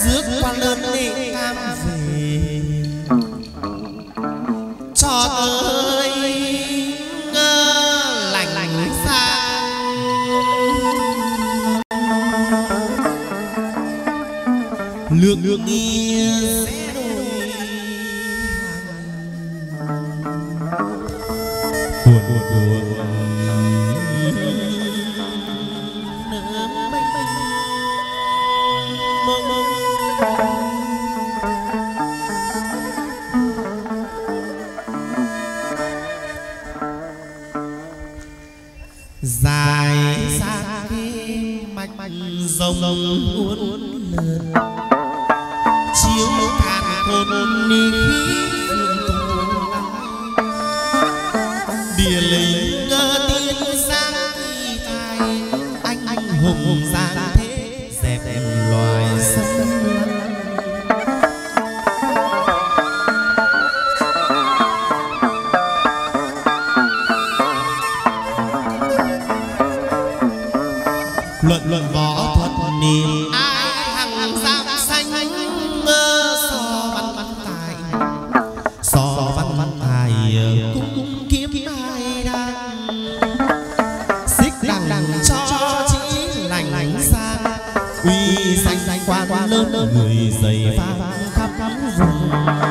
rước quan lớn để cam về cho tới lành xa lương nghi sẽ đổi buồn dài xa khi mạch rồng uốn lượn chiếu càn khôn ni khí phương tù địa linh tiên sang kỳ tài anh hùng giang thế dẹp loài sông luận võ thuật niềm ai hằng giang xanh so văn tài cũng kiếm ai đang xích đằng cho chí lành sang uy danh quan lớn người dày vang khắp vùng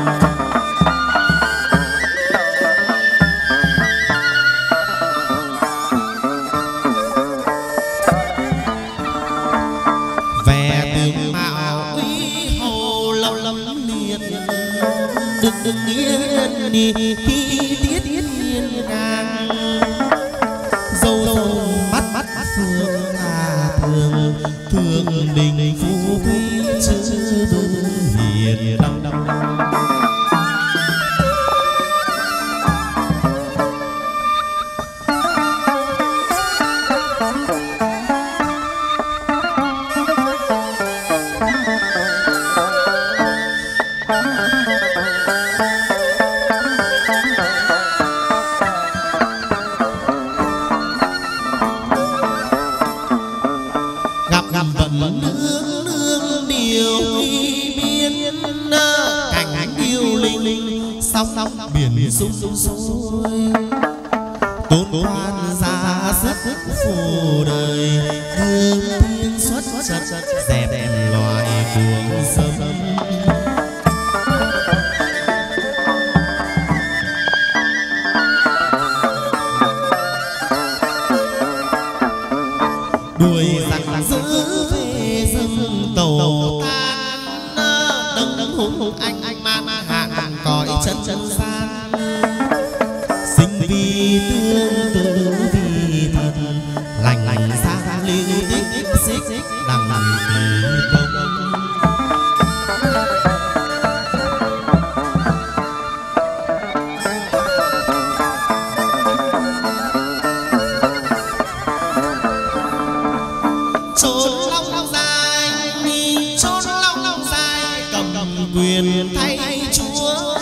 đừng yên đi khi tiết yên càng dâu mắt phương là thường đình phú quý chữ hiền đông nương điều biên cảnh yêu linh sóng biển sung sôi tôn quan ra sức phù đời hương tiên xuất chật dẹp loài cuồng sâm đuổi giặc giữ về rừng tàu tan đấng hùng anh man hạn cõi chân gian sinh vì tương tự vì thần lành sang linh tích xích đằng kỳ công quyền thay chúa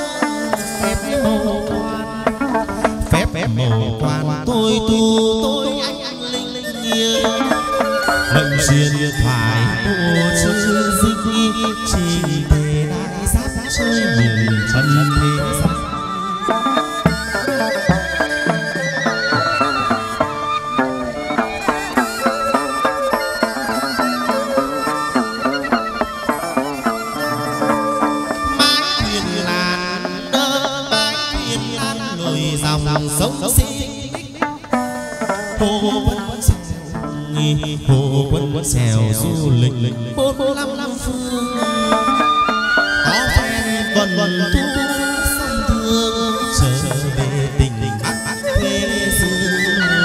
phép mầu quan tôi tu tôi anh linh nghiêng mệnh xuyên thoại bộ chữ dịch chỉ để đại sát chơi mình chân thế gian sống xinh hồ quân xèo du lịch 45 phương có phen vần thu sông thương trở về tình bắt quê dương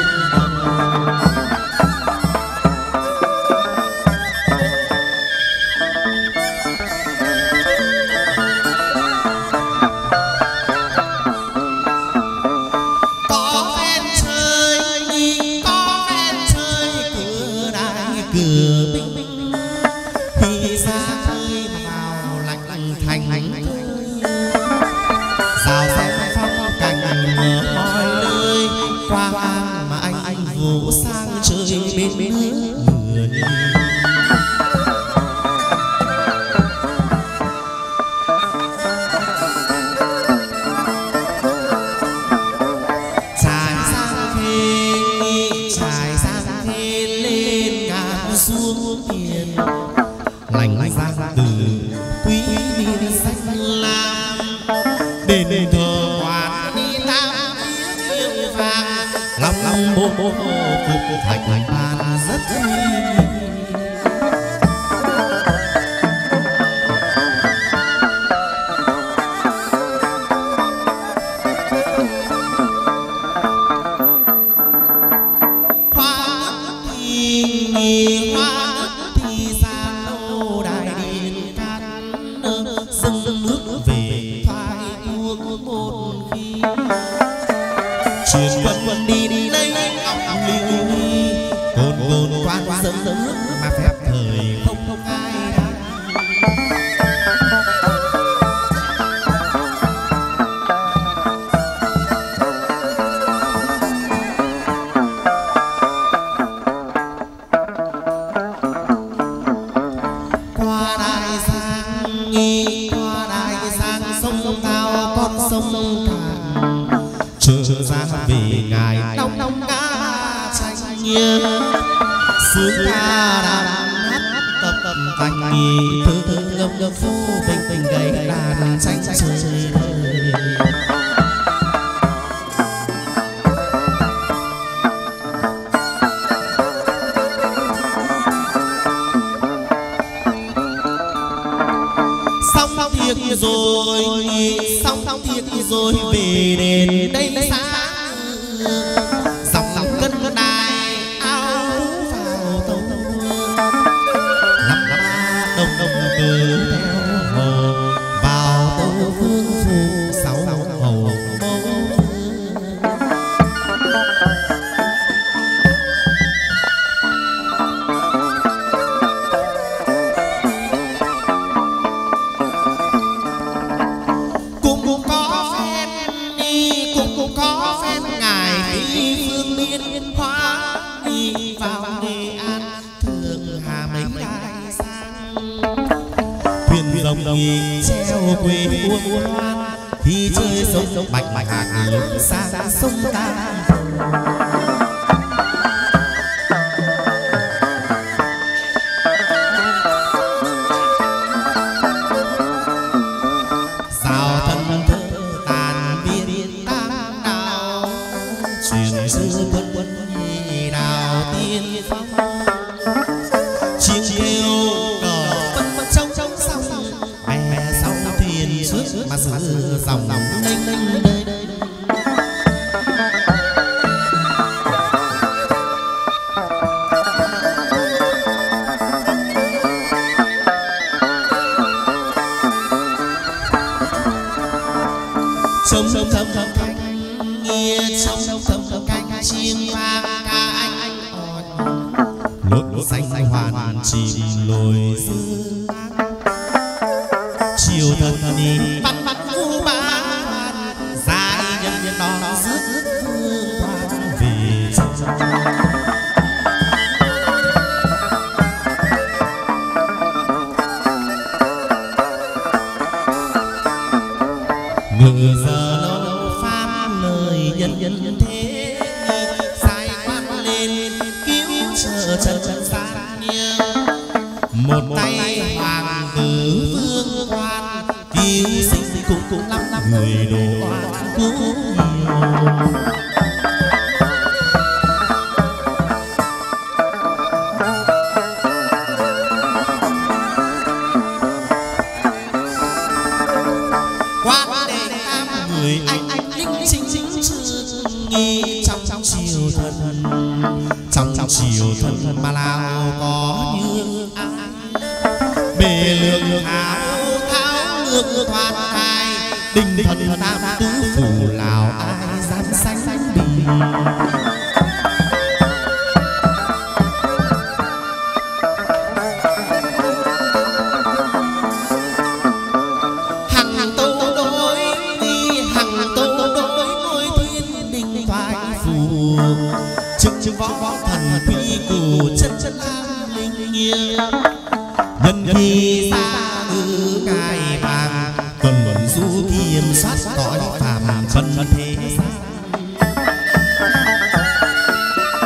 cửa binh khi xa khơi vào lạnh thành rào xem phong cảnh mọi nơi qua mà anh vũ sang chơi bên người giang từ quý niên xanh lam đền thờ quan đi tam yêu vàng lòng bố phục thành ban rất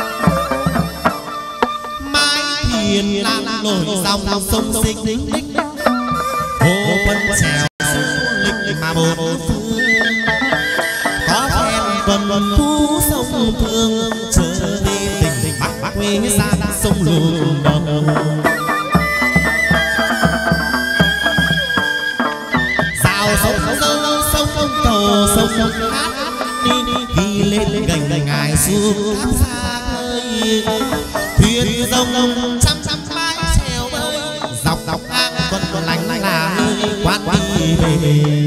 hiền lan nổi dòng sông xích bốn phương có phen tuần thu sông thương trở đi tình bắc quê xa sông luồng đầu sao sông dâu sông cầu sông hát đi lên gành ngài xuống xa ơi thuyền rồng trăm mái chèo bơi dọc ngang quân lành là nơi quán đi về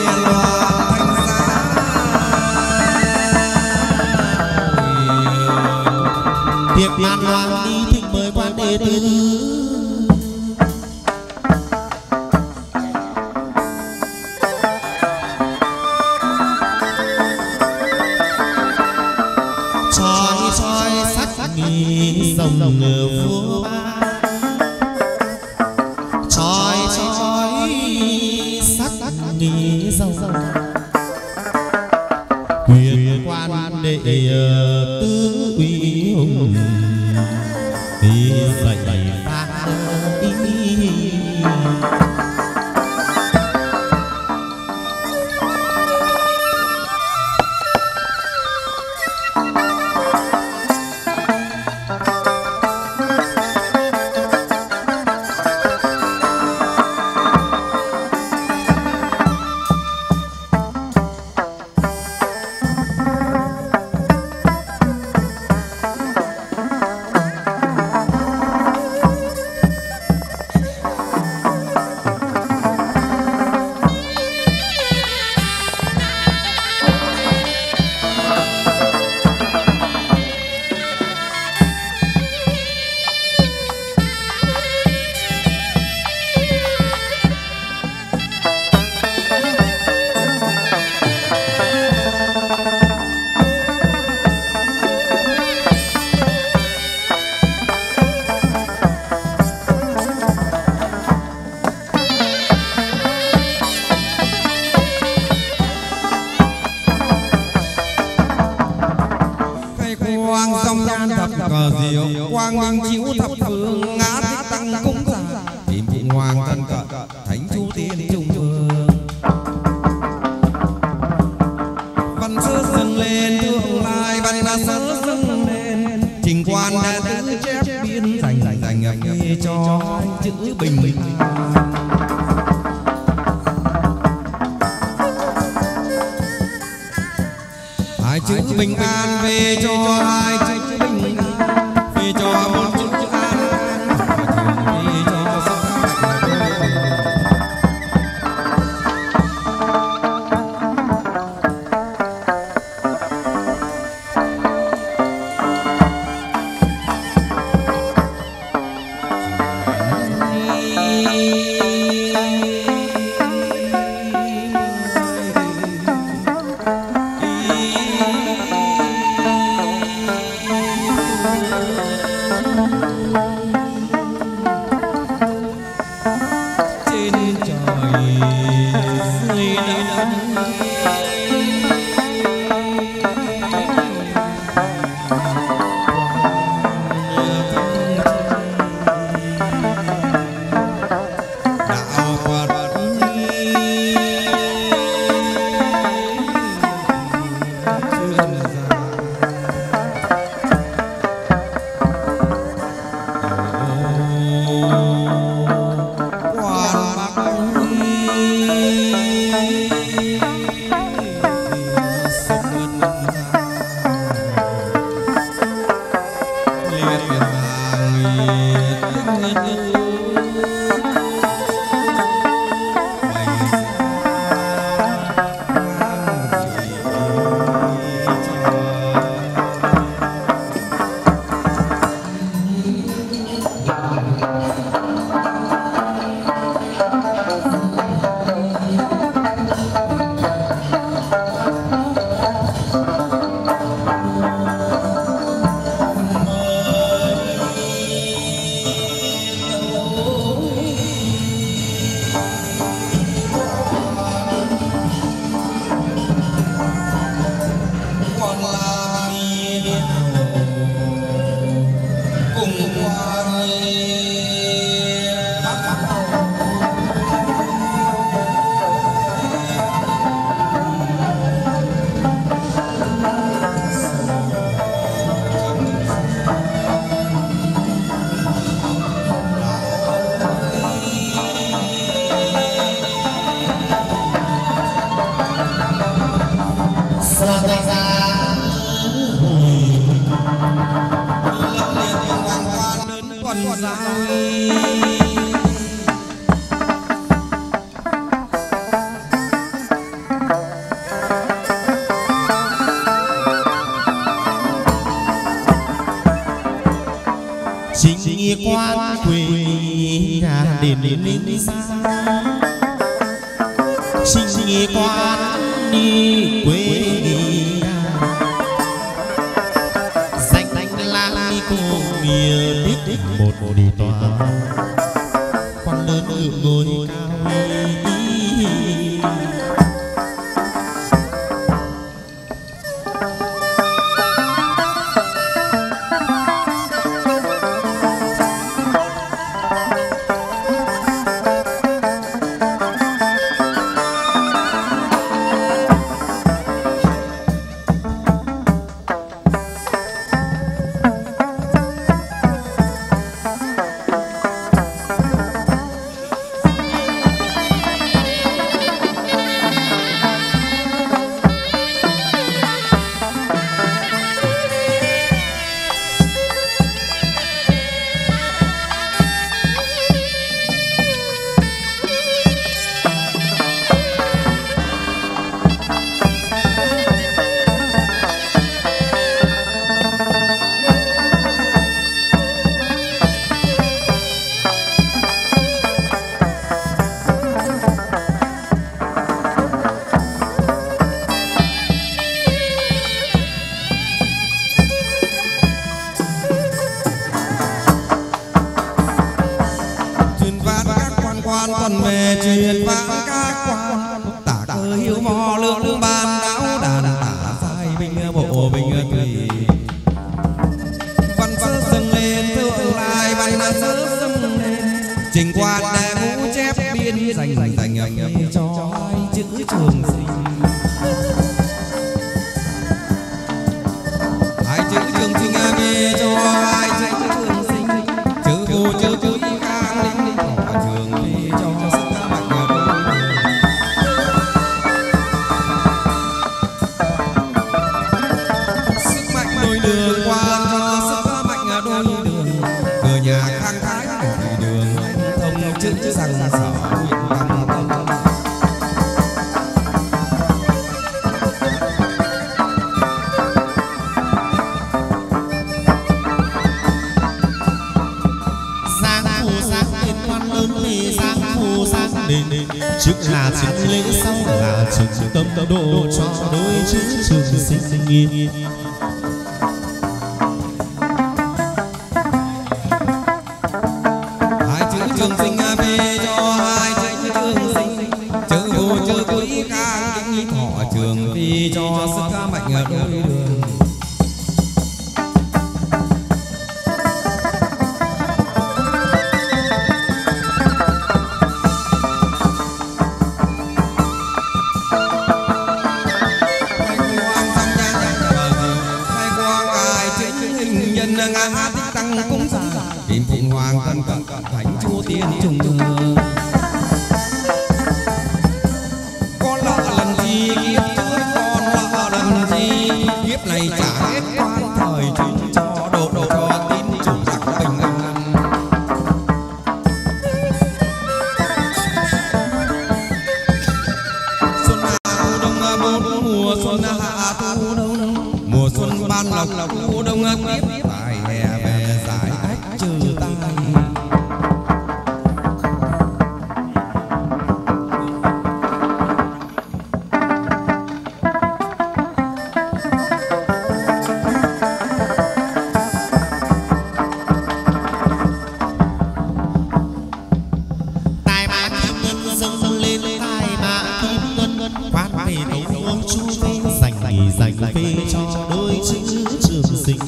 tiệc màn hoàng đi thích mời quan đệ tử soi sắc nghi dòng vua ba soi sắc nghi dòng quyền quan đệ tứ uy hùng đi dạy ta quang minh chiếu thập phương ngã tích tăng cúng giả tìm vị hoàng thân cận thánh chu tiên trung vương văn sơ dâng lên tương lai văn sơ dâng lên trình quan đã tứ chép biên dành nghe cho chữ bình hai chữ bình an về cho hai chữ bình an về cho bốn chữ an về cho sắc đền linh sang sinh quan đi quê đi danh lang đi cô mìa đích một đi tòa quan lớn ở ngôi cao còn về truyền vang các quan tả cơ hiếu mò lượng ban đáo đàn tả sai bình bộ bình tùy văn sơ dâng lên thượng lại văn sơ dâng lên trình quan đại ngũ chép biên dành cho ai chữ trường sinh ai chữ trường sinh về cho ai chữ trường sinh chữ vô chữ quý càng linh thọ trường về cho sức mạnh sức mạnh đôi đường quan cho sức mạnh đôi đường cửa nhà khang thái đôi đường thông chữ rằng sở nguyện bằng tâm trước là chính lễ sau là chính tâm độ cho đôi chữ trường sinh nghiên hai chữ trường sinh về cho hai chữ trường sinh chữ vô chữ quý càng kính thọ trường vì cho sức mạnh ở đôi đường ngã tích tăng cúng dường kim phụng hoàng tân cận thánh chúa tiên trùng con lọ lần gì kiếp trước con lọ lần gì kiếp này trả hết quan thời chính cho độ cho tín chủ giặc bình an xuân hạ thu đông bốn mùa xuân hạ thu đông mùa xuân ban lộc thu đông tiếp hè về giải ách trừ tai tài mã kim ngân dâng lên tài mã kim ngân quan về đấu vương chu phê dành phê cho đôi chữ trường sinh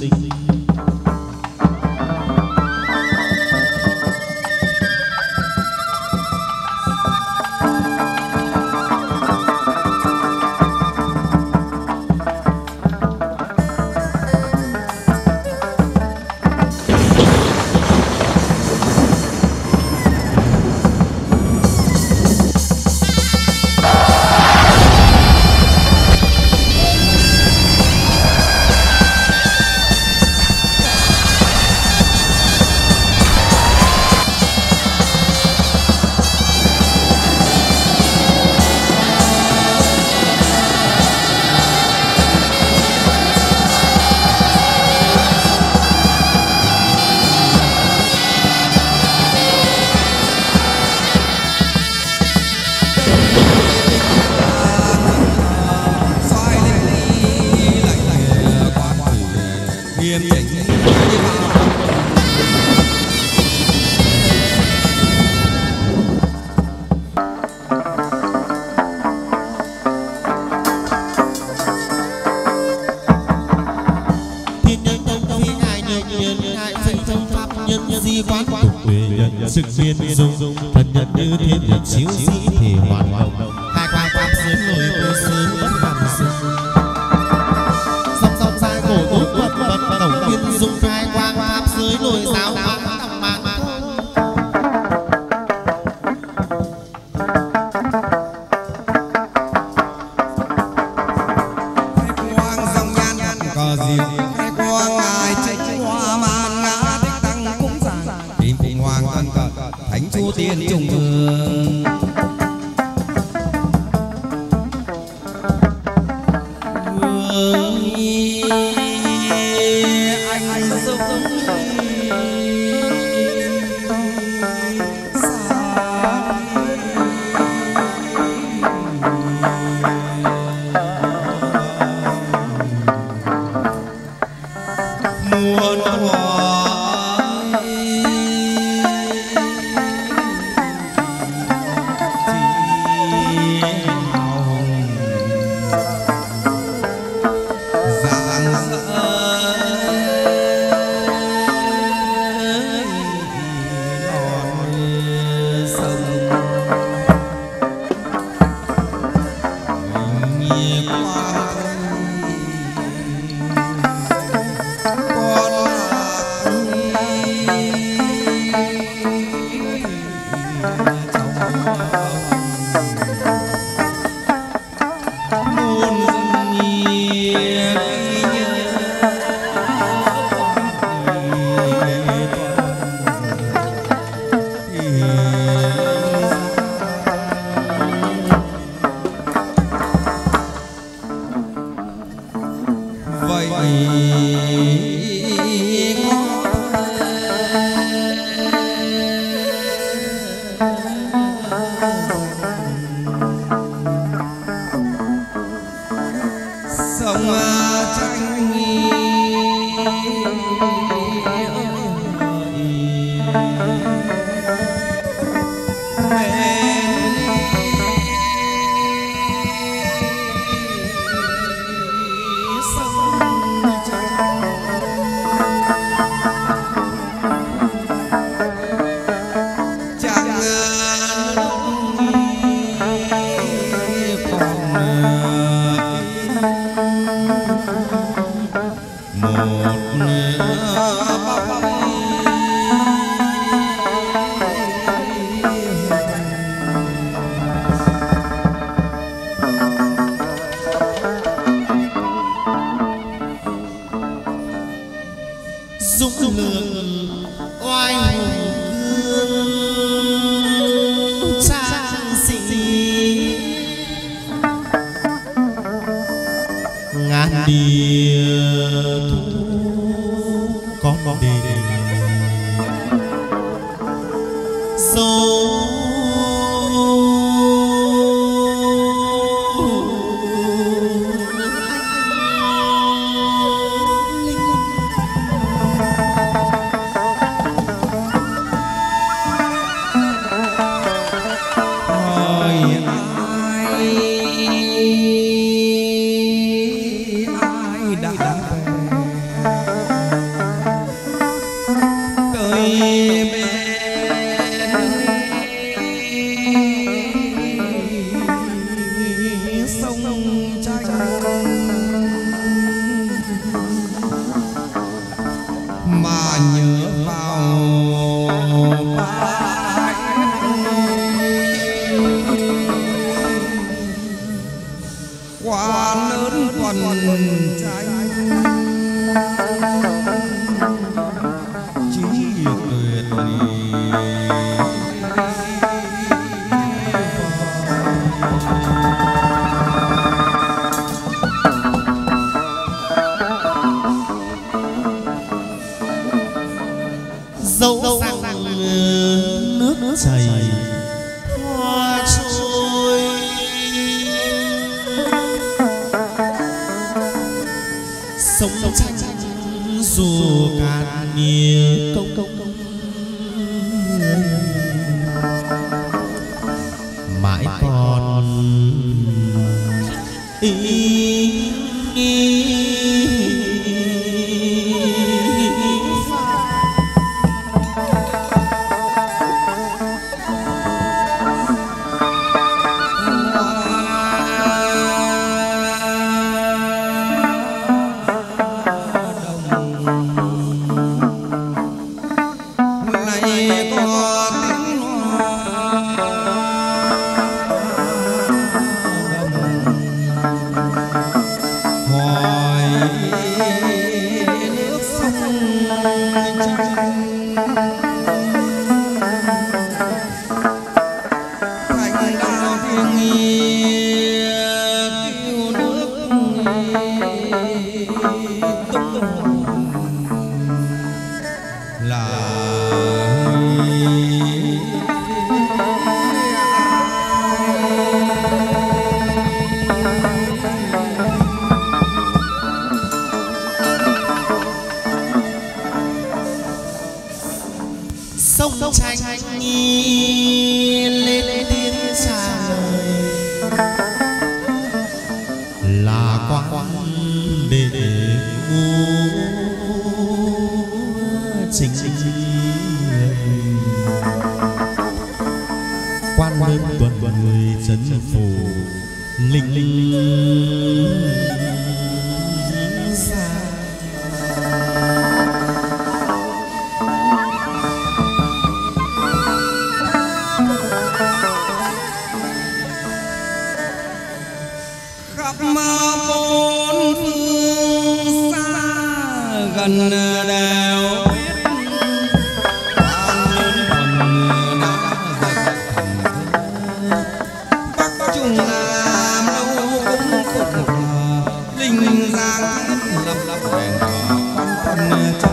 sức biên dung thân nhân như thiên nhật chiếu sĩ thì hoàn hồng hai quang pháp dưới nổi cô sứ bất bằng sưng song song sai cổ tốt vật vật tổng biên dung hai quang pháp dưới nổi giáo phóng tầm mạng quang dòng nhan có diệu quang ngài trích hoa man ngã tích tăng cúng dường tìm phụng hoàng thân cận thánh chúa tiên trung ương anh giúp muôn cứu nước tung là sông tranh lên tiếng trả lời là quan để ngu chính quan lớn tuần người trấn phủ linh xa khắp bốn phương xa gần đều biết quan lớn quần đã dạy bắc trung nam đâu cũng phục linh giang lập lập quan quân tranh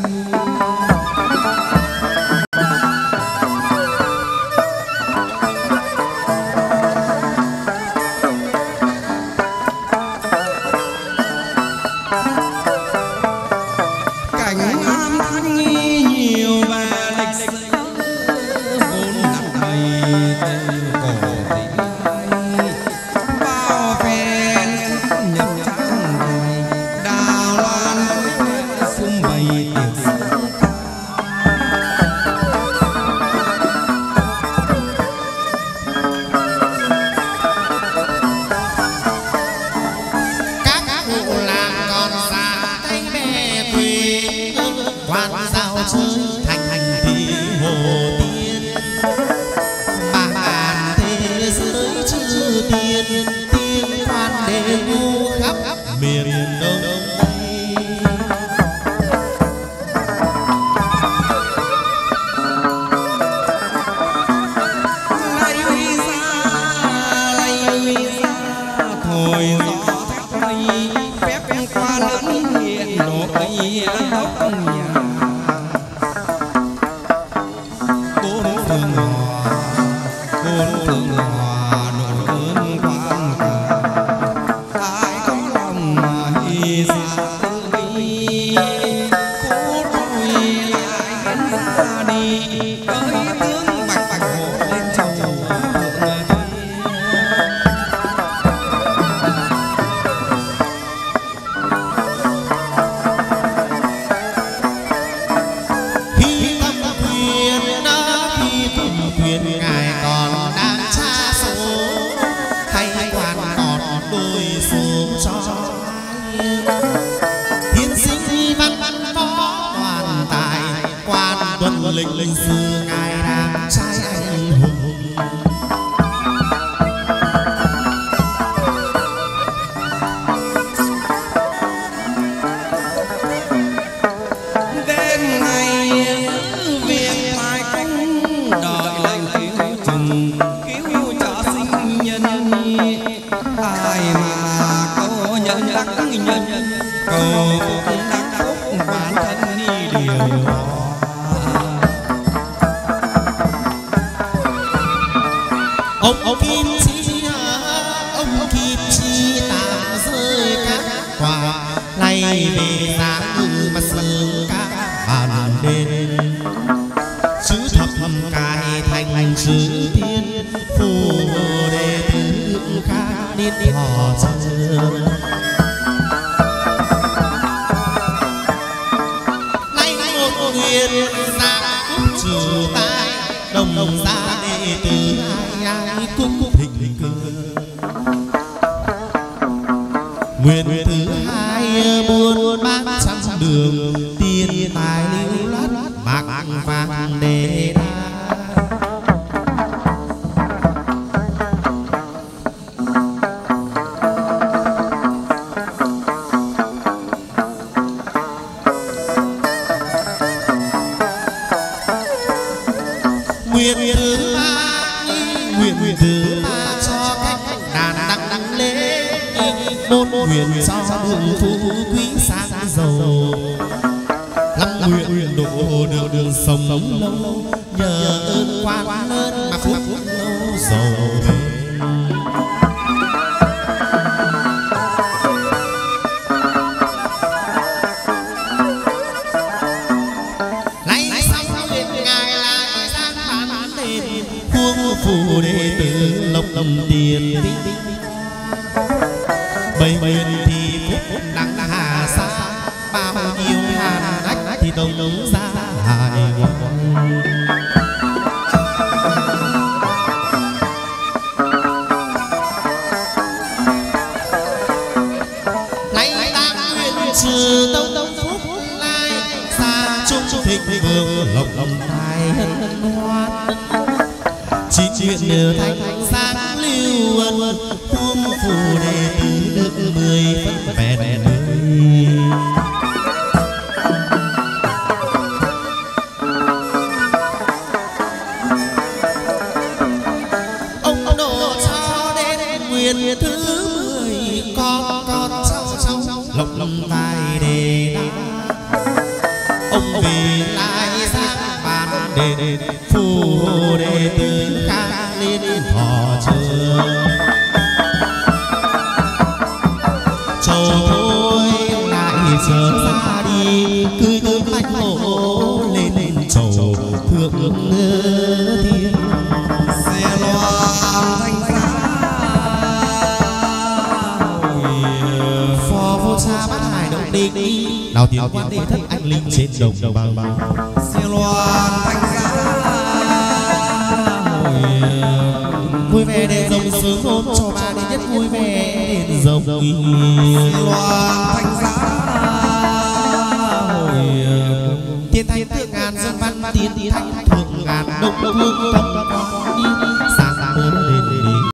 lịch sử ngài đàn trai anh hùng đến ngày giữ việc mai cũng đợi lệnh cứu chừng cứu cho sinh nhân ai mà câu nhân đắc nhân cầu đắc phúc bản thân đi điều ông kim chi tạm rơi các quả này về giá ngư mà sương các bàn đêm chữ thập cài thành chữ thiên phù đệ tử khác đi họ chờ nay một huyền gia cúc trừ tai đồng gia đệ tử ai cũng thịnh cơ nguyện thứ hai buôn bán trăm đường tiền tài lưu lát bạc vàng để đa nguyện thứ ba cho nguyện cho đường phú quý sang giàu, lắm nguyện độ đường sống lâu, nhờ ơn quan lớn mà phúc lâu giàu phù đệ tử lộc tiền bầy biển thì phúc nắng hà xa bao nhiêu hàn ách thì tông ra hài nay ta nguyện trừ tông phúc lai xa trung thịnh vượng lộc tài hân hoan chín chuyện thanh sáng lưu ân huống phù đệ tử được 10 phân vẹn ông độ cho đến nguyện thứ 10 con cháu lộc tài đề ông vì lại sang bàn đền phù hộ đệ tử khang liên thọ trường châu thôi lại trở ra đi cứ bách hộ lên chầu thượng thiên xe loan thanh phò vô xa bát hải động định nào tiếng quan thế thất anh linh trên đồng bằng xe loan thanh vui vẻ để rồng sướng hôn cho ba đến nhất vui vẻ đến rồng loan thanh giá thiên thanh thượng ngàn dân văn tiến thanh thượng ngàn đông hương thâm đi